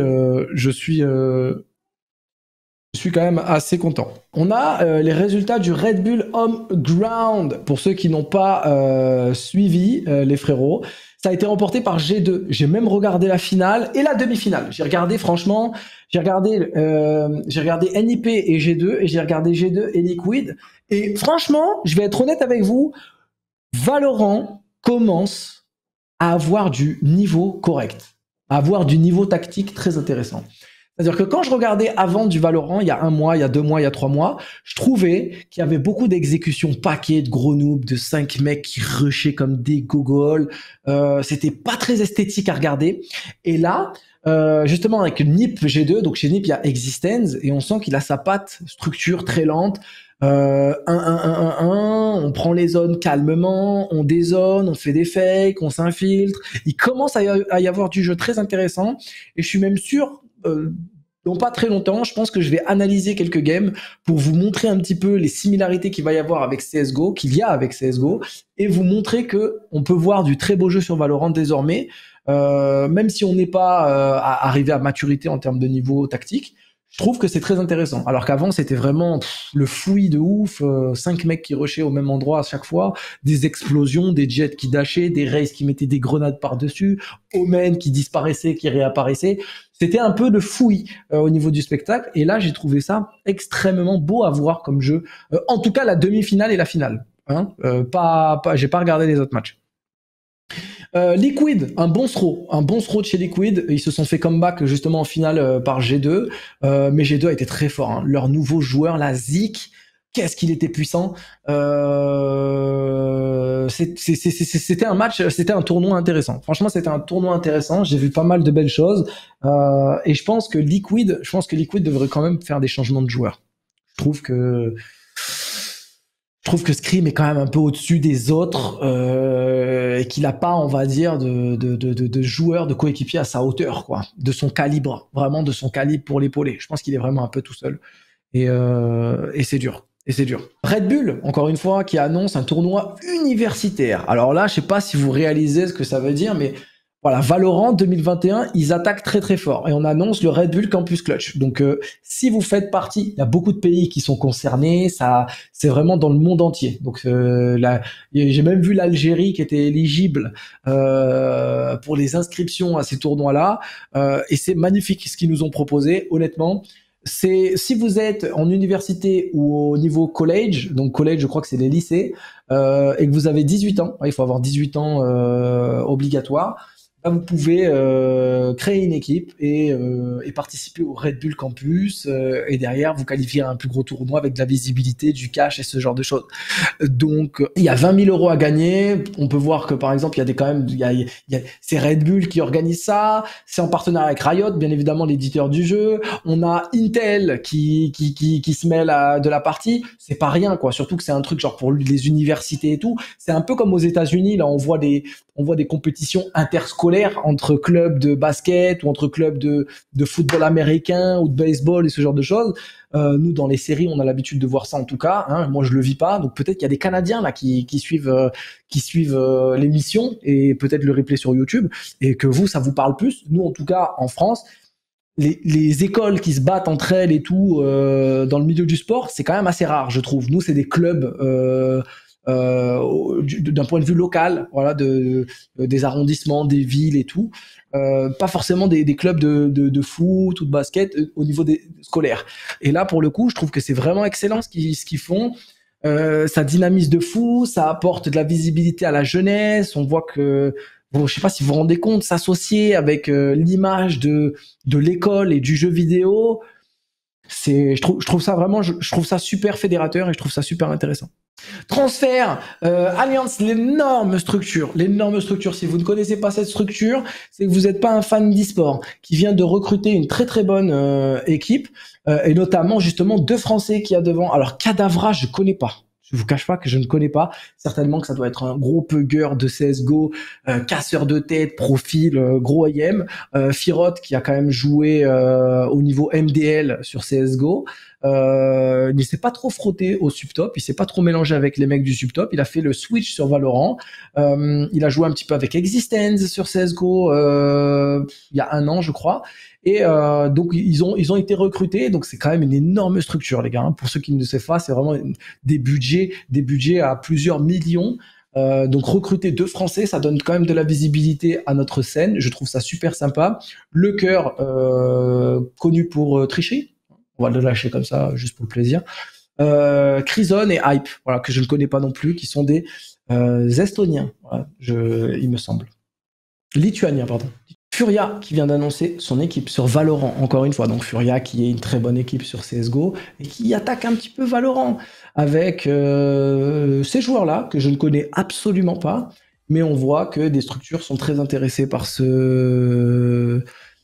quand même assez content. On a les résultats du Red Bull Home Ground. Pour ceux qui n'ont pas suivi, les frérots, ça a été remporté par G2. J'ai même regardé la finale et la demi-finale. J'ai regardé, franchement, j'ai regardé NIP et G2, et j'ai regardé G2 et Liquid. Et franchement, je vais être honnête avec vous, Valorant commence à avoir du niveau correct, à avoir du niveau tactique très intéressant. C'est-à-dire que quand je regardais avant du Valorant, il y a 1 mois, il y a 2 mois, il y a 3 mois, je trouvais qu'il y avait beaucoup d'exécutions paquets, de gros noobs, de 5 mecs qui rushaient comme des gogoles. C'était pas très esthétique à regarder. Et là, justement avec NiP G2, donc chez NiP il y a Existence, et on sent qu'il a sa patte, structure très lente. 1, on prend les zones calmement, on dézone, on fait des fakes, on s'infiltre. Il commence à y avoir du jeu très intéressant, et je suis même sûr, dans pas très longtemps, je pense que je vais analyser quelques games pour vous montrer un petit peu les similarités qu'il va y avoir avec CSGO, et vous montrer que on peut voir du très beau jeu sur Valorant désormais, même si on n'est pas arrivé à maturité en termes de niveau tactique. Je trouve que c'est très intéressant. Alors qu'avant, c'était vraiment le fouillis de ouf, 5 mecs qui rushaient au même endroit à chaque fois, des explosions, des jets qui dashaient, des Raze qui mettaient des grenades par-dessus, Omen qui disparaissait, qui réapparaissait. C'était un peu de fouillis au niveau du spectacle. Et là, j'ai trouvé ça extrêmement beau à voir comme jeu. En tout cas, la demi-finale et la finale. Hein, j'ai pas regardé les autres matchs. Liquid, un bon throw de chez Liquid. Ils se sont fait comeback justement en finale par G2, mais G2 a été très fort. Hein. Leur nouveau joueur, la Zik, qu'est-ce qu'il était puissant. C'était un match, c'était un tournoi intéressant. Franchement, c'était un tournoi intéressant. J'ai vu pas mal de belles choses, et je pense que Liquid devrait quand même faire des changements de joueurs. Je trouve que Scream est quand même un peu au-dessus des autres, et qu'il a pas, on va dire, de joueurs, de coéquipiers à sa hauteur, quoi, de son calibre, vraiment de son calibre pour l'épauler. Je pense qu'il est vraiment un peu tout seul, et c'est dur. Red Bull, encore une fois, qui annonce un tournoi universitaire. Alors là, je sais pas si vous réalisez ce que ça veut dire, mais Voilà, Valorant 2021, ils attaquent très très fort et on annonce le Red Bull Campus Clutch. Donc si vous faites partie, il y a beaucoup de pays qui sont concernés, ça c'est vraiment dans le monde entier. Donc là, j'ai même vu l'Algérie qui était éligible pour les inscriptions à ces tournois-là et c'est magnifique ce qu'ils nous ont proposé. Honnêtement, c'est si vous êtes en université ou au niveau college, donc college, je crois que c'est les lycées, et que vous avez 18 ans, il faut avoir 18 ans obligatoire. Là, vous pouvez créer une équipe et participer au Red Bull Campus et derrière vous qualifier à un plus gros tournoi avec de la visibilité, du cash et ce genre de choses. Donc il y a 20 000 euros à gagner. On peut voir que par exemple il y a des quand même il y a c'est Red Bull qui organise ça. C'est en partenariat avec Riot, bien évidemment l'éditeur du jeu. On a Intel qui se mêle de la partie. C'est pas rien quoi. Surtout que c'est un truc genre pour les universités et tout. C'est un peu comme aux États-Unis là. On voit des compétitions interscolaires entre clubs de basket ou entre clubs de football américain ou de baseball et ce genre de choses. Nous, dans les séries, on a l'habitude de voir ça en tout cas. Hein. Moi, je le vis pas. Donc peut-être qu'il y a des Canadiens là qui suivent l'émission et peut-être le replay sur YouTube et que vous, ça vous parle plus. Nous, en tout cas, en France, les écoles qui se battent entre elles et tout dans le milieu du sport, c'est quand même assez rare, je trouve. Nous, c'est des clubs d'un point de vue local, voilà, des arrondissements, des villes et tout. Pas forcément des clubs de foot ou de basket au niveau des scolaires. Et là, pour le coup, je trouve que c'est vraiment excellent ce qu'ils font. Ça dynamise de fou, ça apporte de la visibilité à la jeunesse. On voit que, bon, je sais pas si vous vous rendez compte, s'associer avec l'image de l'école et du jeu vidéo, je trouve ça vraiment, je trouve ça super fédérateur et je trouve ça super intéressant. Transfert, Alliance, l'énorme structure. Si vous ne connaissez pas cette structure, c'est que vous n'êtes pas un fan d'e-sport qui vient de recruter une très très bonne équipe et notamment justement 2 Français qui y a devant. Alors Kadavra, je connais pas. Je vous cache pas que je ne connais pas. Certainement que ça doit être un gros pugger de CSGO, casseur de tête, profil, gros IM. Firot qui a quand même joué au niveau MDL sur CSGO. Il ne s'est pas trop frotté au subtop, il s'est pas trop mélangé avec les mecs du subtop, il a fait le switch sur Valorant, il a joué un petit peu avec Existence sur CSGO il y a 1 an je crois, et donc ils ont été recrutés, donc c'est quand même une énorme structure les gars, hein. Pour ceux qui ne le savent pas, c'est vraiment des budgets à plusieurs millions. Donc recruter 2 Français, ça donne quand même de la visibilité à notre scène, je trouve ça super sympa. Le cœur, connu pour tricher, on va le lâcher comme ça, juste pour le plaisir. Chrysone et Hype, voilà, que je ne connais pas non plus, qui sont des Estoniens, voilà, il me semble. Lituaniens, pardon. Furia qui vient d'annoncer son équipe sur Valorant, encore une fois. Donc Furia qui est une très bonne équipe sur CSGO et qui attaque un petit peu Valorant avec ces joueurs-là que je ne connais absolument pas, mais on voit que des structures sont très intéressées par ce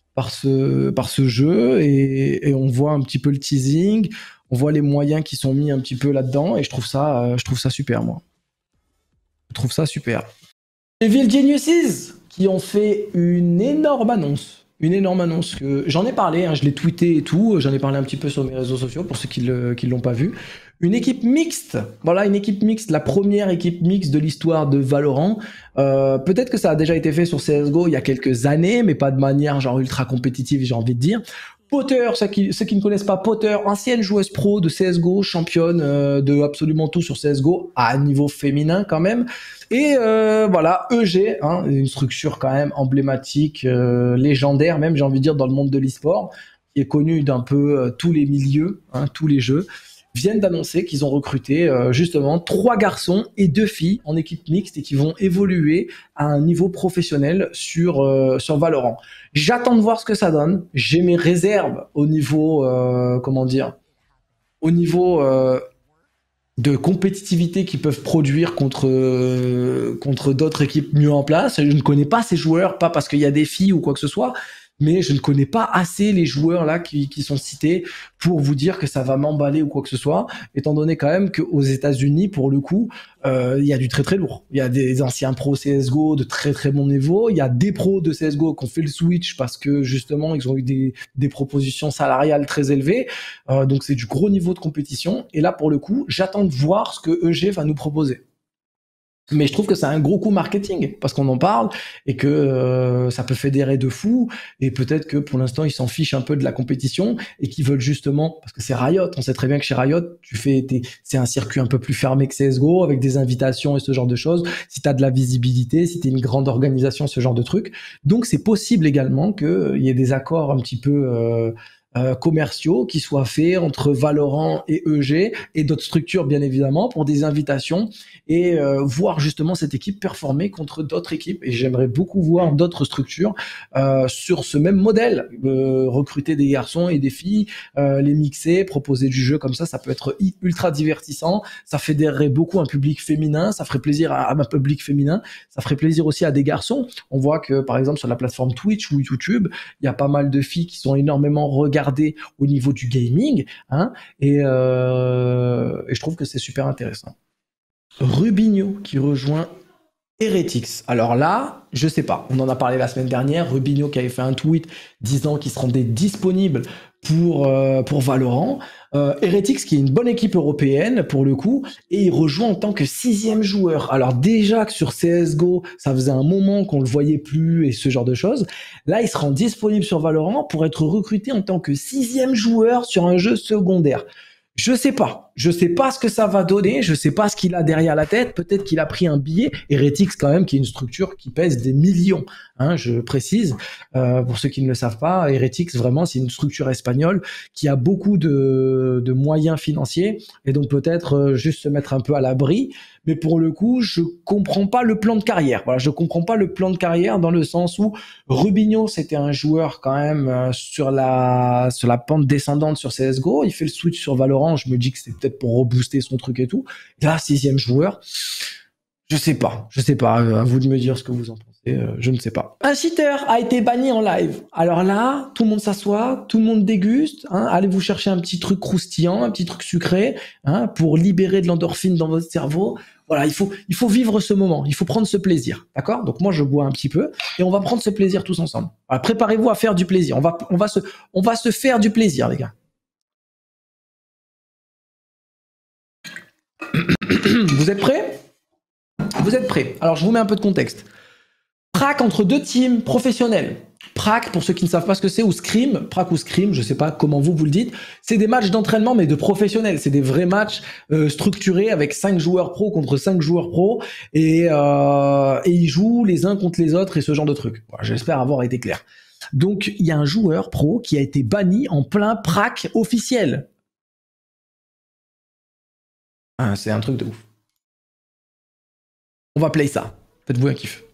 jeu et on voit un petit peu le teasing, on voit les moyens qui sont mis un petit peu là-dedans et je trouve ça super moi. Je trouve ça super. Evil Geniuses qui ont fait une énorme annonce que j'en ai parlé, hein, je l'ai tweeté et tout, j'en ai parlé un petit peu sur mes réseaux sociaux pour ceux qui l'ont pas vu. Une équipe mixte, voilà, une équipe mixte, la première équipe mixte de l'histoire de Valorant. Peut-être que ça a déjà été fait sur CSGO il y a quelques années, mais pas de manière genre ultra compétitive, j'ai envie de dire. Potter, ceux qui ne connaissent pas Potter, ancienne joueuse pro de CSGO, championne de absolument tout sur CSGO, à niveau féminin quand même. Et voilà, EG, hein, une structure quand même emblématique, légendaire même, j'ai envie de dire, dans le monde de l'e-sport, qui est connue d'un peu tous les milieux, hein, tous les jeux, viennent d'annoncer qu'ils ont recruté justement 3 garçons et 2 filles en équipe mixte et qui vont évoluer à un niveau professionnel sur Valorant. J'attends de voir ce que ça donne. J'ai mes réserves au niveau, au niveau de compétitivité qu'ils peuvent produire contre d'autres équipes mieux en place. Je ne connais pas ces joueurs, pas parce qu'il y a des filles ou quoi que ce soit, mais je ne connais pas assez les joueurs là qui sont cités pour vous dire que ça va m'emballer ou quoi que ce soit, étant donné quand même qu'aux États-Unis, pour le coup, il y a du très très lourd. Il y a des anciens pros CSGO de très très bon niveau, il y a des pros de CSGO qui ont fait le switch parce que justement ils ont eu des propositions salariales très élevées, donc c'est du gros niveau de compétition, et là pour le coup, j'attends de voir ce que EG va nous proposer. Mais je trouve que c'est un gros coup marketing parce qu'on en parle et que ça peut fédérer de fous et peut-être que pour l'instant ils s'en fichent un peu de la compétition et qu'ils veulent justement parce que c'est Riot, on sait très bien que chez Riot c'est un circuit un peu plus fermé que CS:GO avec des invitations et ce genre de choses. Si t'as de la visibilité, si t'es une grande organisation, ce genre de trucs, donc c'est possible également qu'il y ait des accords un petit peu commerciaux qui soient faits entre Valorant et EG et d'autres structures bien évidemment pour des invitations et voir justement cette équipe performer contre d'autres équipes et j'aimerais beaucoup voir d'autres structures sur ce même modèle, recruter des garçons et des filles, les mixer, proposer du jeu comme ça peut être ultra divertissant, ça fédérerait beaucoup un public féminin, ça ferait plaisir à un public féminin, ça ferait plaisir aussi à des garçons. On voit que par exemple sur la plateforme Twitch ou YouTube, il y a pas mal de filles qui sont énormément regardées au niveau du gaming, hein, et je trouve que c'est super intéressant. Rubinho qui rejoint Heretics. Alors là, je sais pas, on en a parlé la semaine dernière, Rubinho qui avait fait un tweet disant qu'il se rendait disponible pour Valorant. Heretics qui est une bonne équipe européenne pour le coup, et il rejoint en tant que 6e joueur. Alors déjà que sur CSGO, ça faisait un moment qu'on le voyait plus et ce genre de choses. Là, il se rend disponible sur Valorant pour être recruté en tant que 6e joueur sur un jeu secondaire. Je sais pas ce que ça va donner, je sais pas ce qu'il a derrière la tête, peut-être qu'il a pris un billet. Heretics quand même qui est une structure qui pèse des millions, hein, je précise, pour ceux qui ne le savent pas, Heretics vraiment c'est une structure espagnole qui a beaucoup de moyens financiers et donc peut-être juste se mettre un peu à l'abri, mais pour le coup je comprends pas le plan de carrière, voilà, je comprends pas le plan de carrière dans le sens où Rubinho c'était un joueur quand même sur la pente descendante sur CSGO, il fait le switch sur Valorant, je me dis que c'est peut-être pour rebooster son truc et tout. Et là, 6e joueur, je sais pas, à vous de me dire ce que vous en pensez, je ne sais pas. Un cheater a été banni en live. Alors là, tout le monde s'assoit, tout le monde déguste, hein, allez vous chercher un petit truc croustillant, un petit truc sucré, hein, pour libérer de l'endorphine dans votre cerveau. Voilà, il faut vivre ce moment, il faut prendre ce plaisir, d'accord? Donc moi je bois un petit peu et on va prendre ce plaisir tous ensemble. Voilà, préparez-vous à faire du plaisir. On va se faire du plaisir, les gars. Vous êtes prêts? Vous êtes prêts? Alors, je vous mets un peu de contexte. Prac entre deux teams professionnels. Prac, pour ceux qui ne savent pas ce que c'est, ou Scrim, Prac ou Scrim, je ne sais pas comment vous le dites, c'est des matchs d'entraînement, mais de professionnels. C'est des vrais matchs structurés avec 5 joueurs pro contre 5 joueurs pro, et ils jouent les uns contre les autres et ce genre de trucs. Voilà, j'espère avoir été clair. Donc, il y a un joueur pro qui a été banni en plein Prac officiel. Ah, c'est un truc de ouf. On va play ça. Faites-vous un kiff.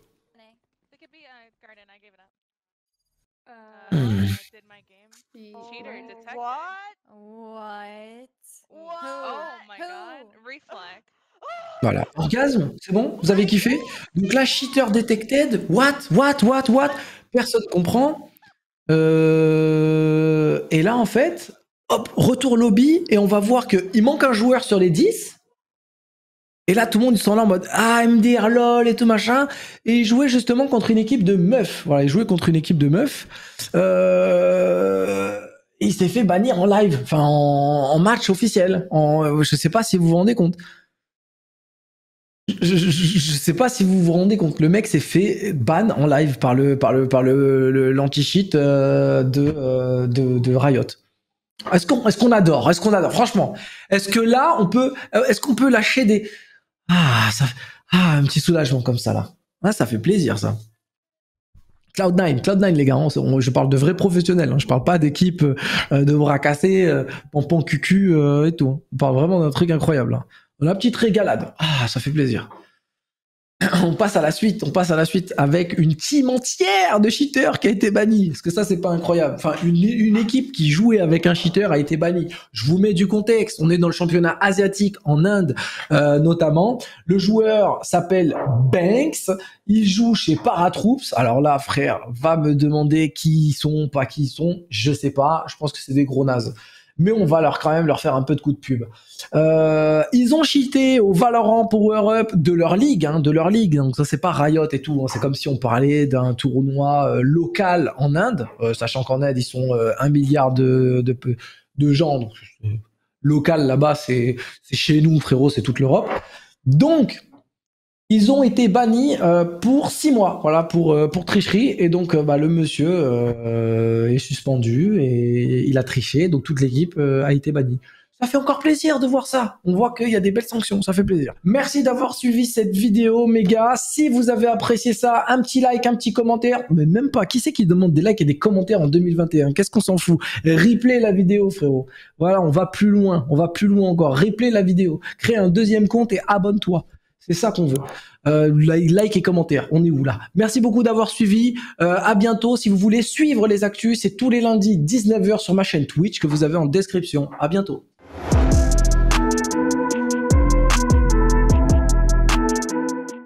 Voilà. Orgasme, c'est bon? Vous avez kiffé? Donc là, cheater detected. What? Personne comprend. Et là, en fait, hop, retour lobby, et on va voir qu'il manque un joueur sur les 10. Et là, tout le monde, ils sont là en mode ah, MDR, lol et tout machin. Et il jouait justement contre une équipe de meufs. Voilà, il jouait contre une équipe de meufs. Et il s'est fait bannir en live, enfin en match officiel. Je sais pas si vous vous rendez compte. Je sais pas si vous vous rendez compte. Le mec s'est fait ban en live par l'anti-cheat de Riot. Est-ce qu'on adore? Franchement, est-ce que là, est-ce qu'on peut lâcher des... un petit soulagement comme ça, là. Ah, ça fait plaisir, ça. Cloud9, les gars, je parle de vrais professionnels, hein, je parle pas d'équipe de bras cassés, pompon cucu et tout. On parle vraiment d'un truc incroyable. Hein. La petite régalade. Ah, ça fait plaisir. On passe à la suite avec une team entière de cheaters qui a été bannie. Est-ce que ça, c'est pas incroyable? Enfin, une équipe qui jouait avec un cheater a été bannie. Je vous mets du contexte. On est dans le championnat asiatique en Inde, notamment. Le joueur s'appelle Banks. Il joue chez Paratroops. Alors là, frère, va me demander qui ils sont, pas qui ils sont. Je sais pas. Je pense que c'est des gros nazes. Mais on va quand même leur faire un peu de coup de pub. Ils ont cheaté au Valorant Power Up de leur ligue, donc ça c'est pas Riot et tout, hein. C'est comme si on parlait d'un tournoi local en Inde, sachant qu'en Inde ils sont 1 milliard de gens, donc local là-bas c'est chez nous frérot, c'est toute l'Europe. Donc Ils ont été bannis pour 6 mois, voilà, pour tricherie. Et donc, le monsieur est suspendu et il a triché. Donc, toute l'équipe a été bannie. Ça fait encore plaisir de voir ça. On voit qu'il y a des belles sanctions, ça fait plaisir. Merci d'avoir suivi cette vidéo, mes gars. Si vous avez apprécié ça, un petit like, un petit commentaire. Mais même pas. Qui c'est qui demande des likes et des commentaires en 2021? Qu'est-ce qu'on s'en fout? Replay la vidéo, frérot. Voilà, on va plus loin. On va plus loin encore. Replay la vidéo. Crée un deuxième compte et abonne-toi. C'est ça qu'on veut. Like et commentaire. On est où là? Merci beaucoup d'avoir suivi. À bientôt. Si vous voulez suivre les actus, c'est tous les lundis 19h sur ma chaîne Twitch que vous avez en description. À bientôt.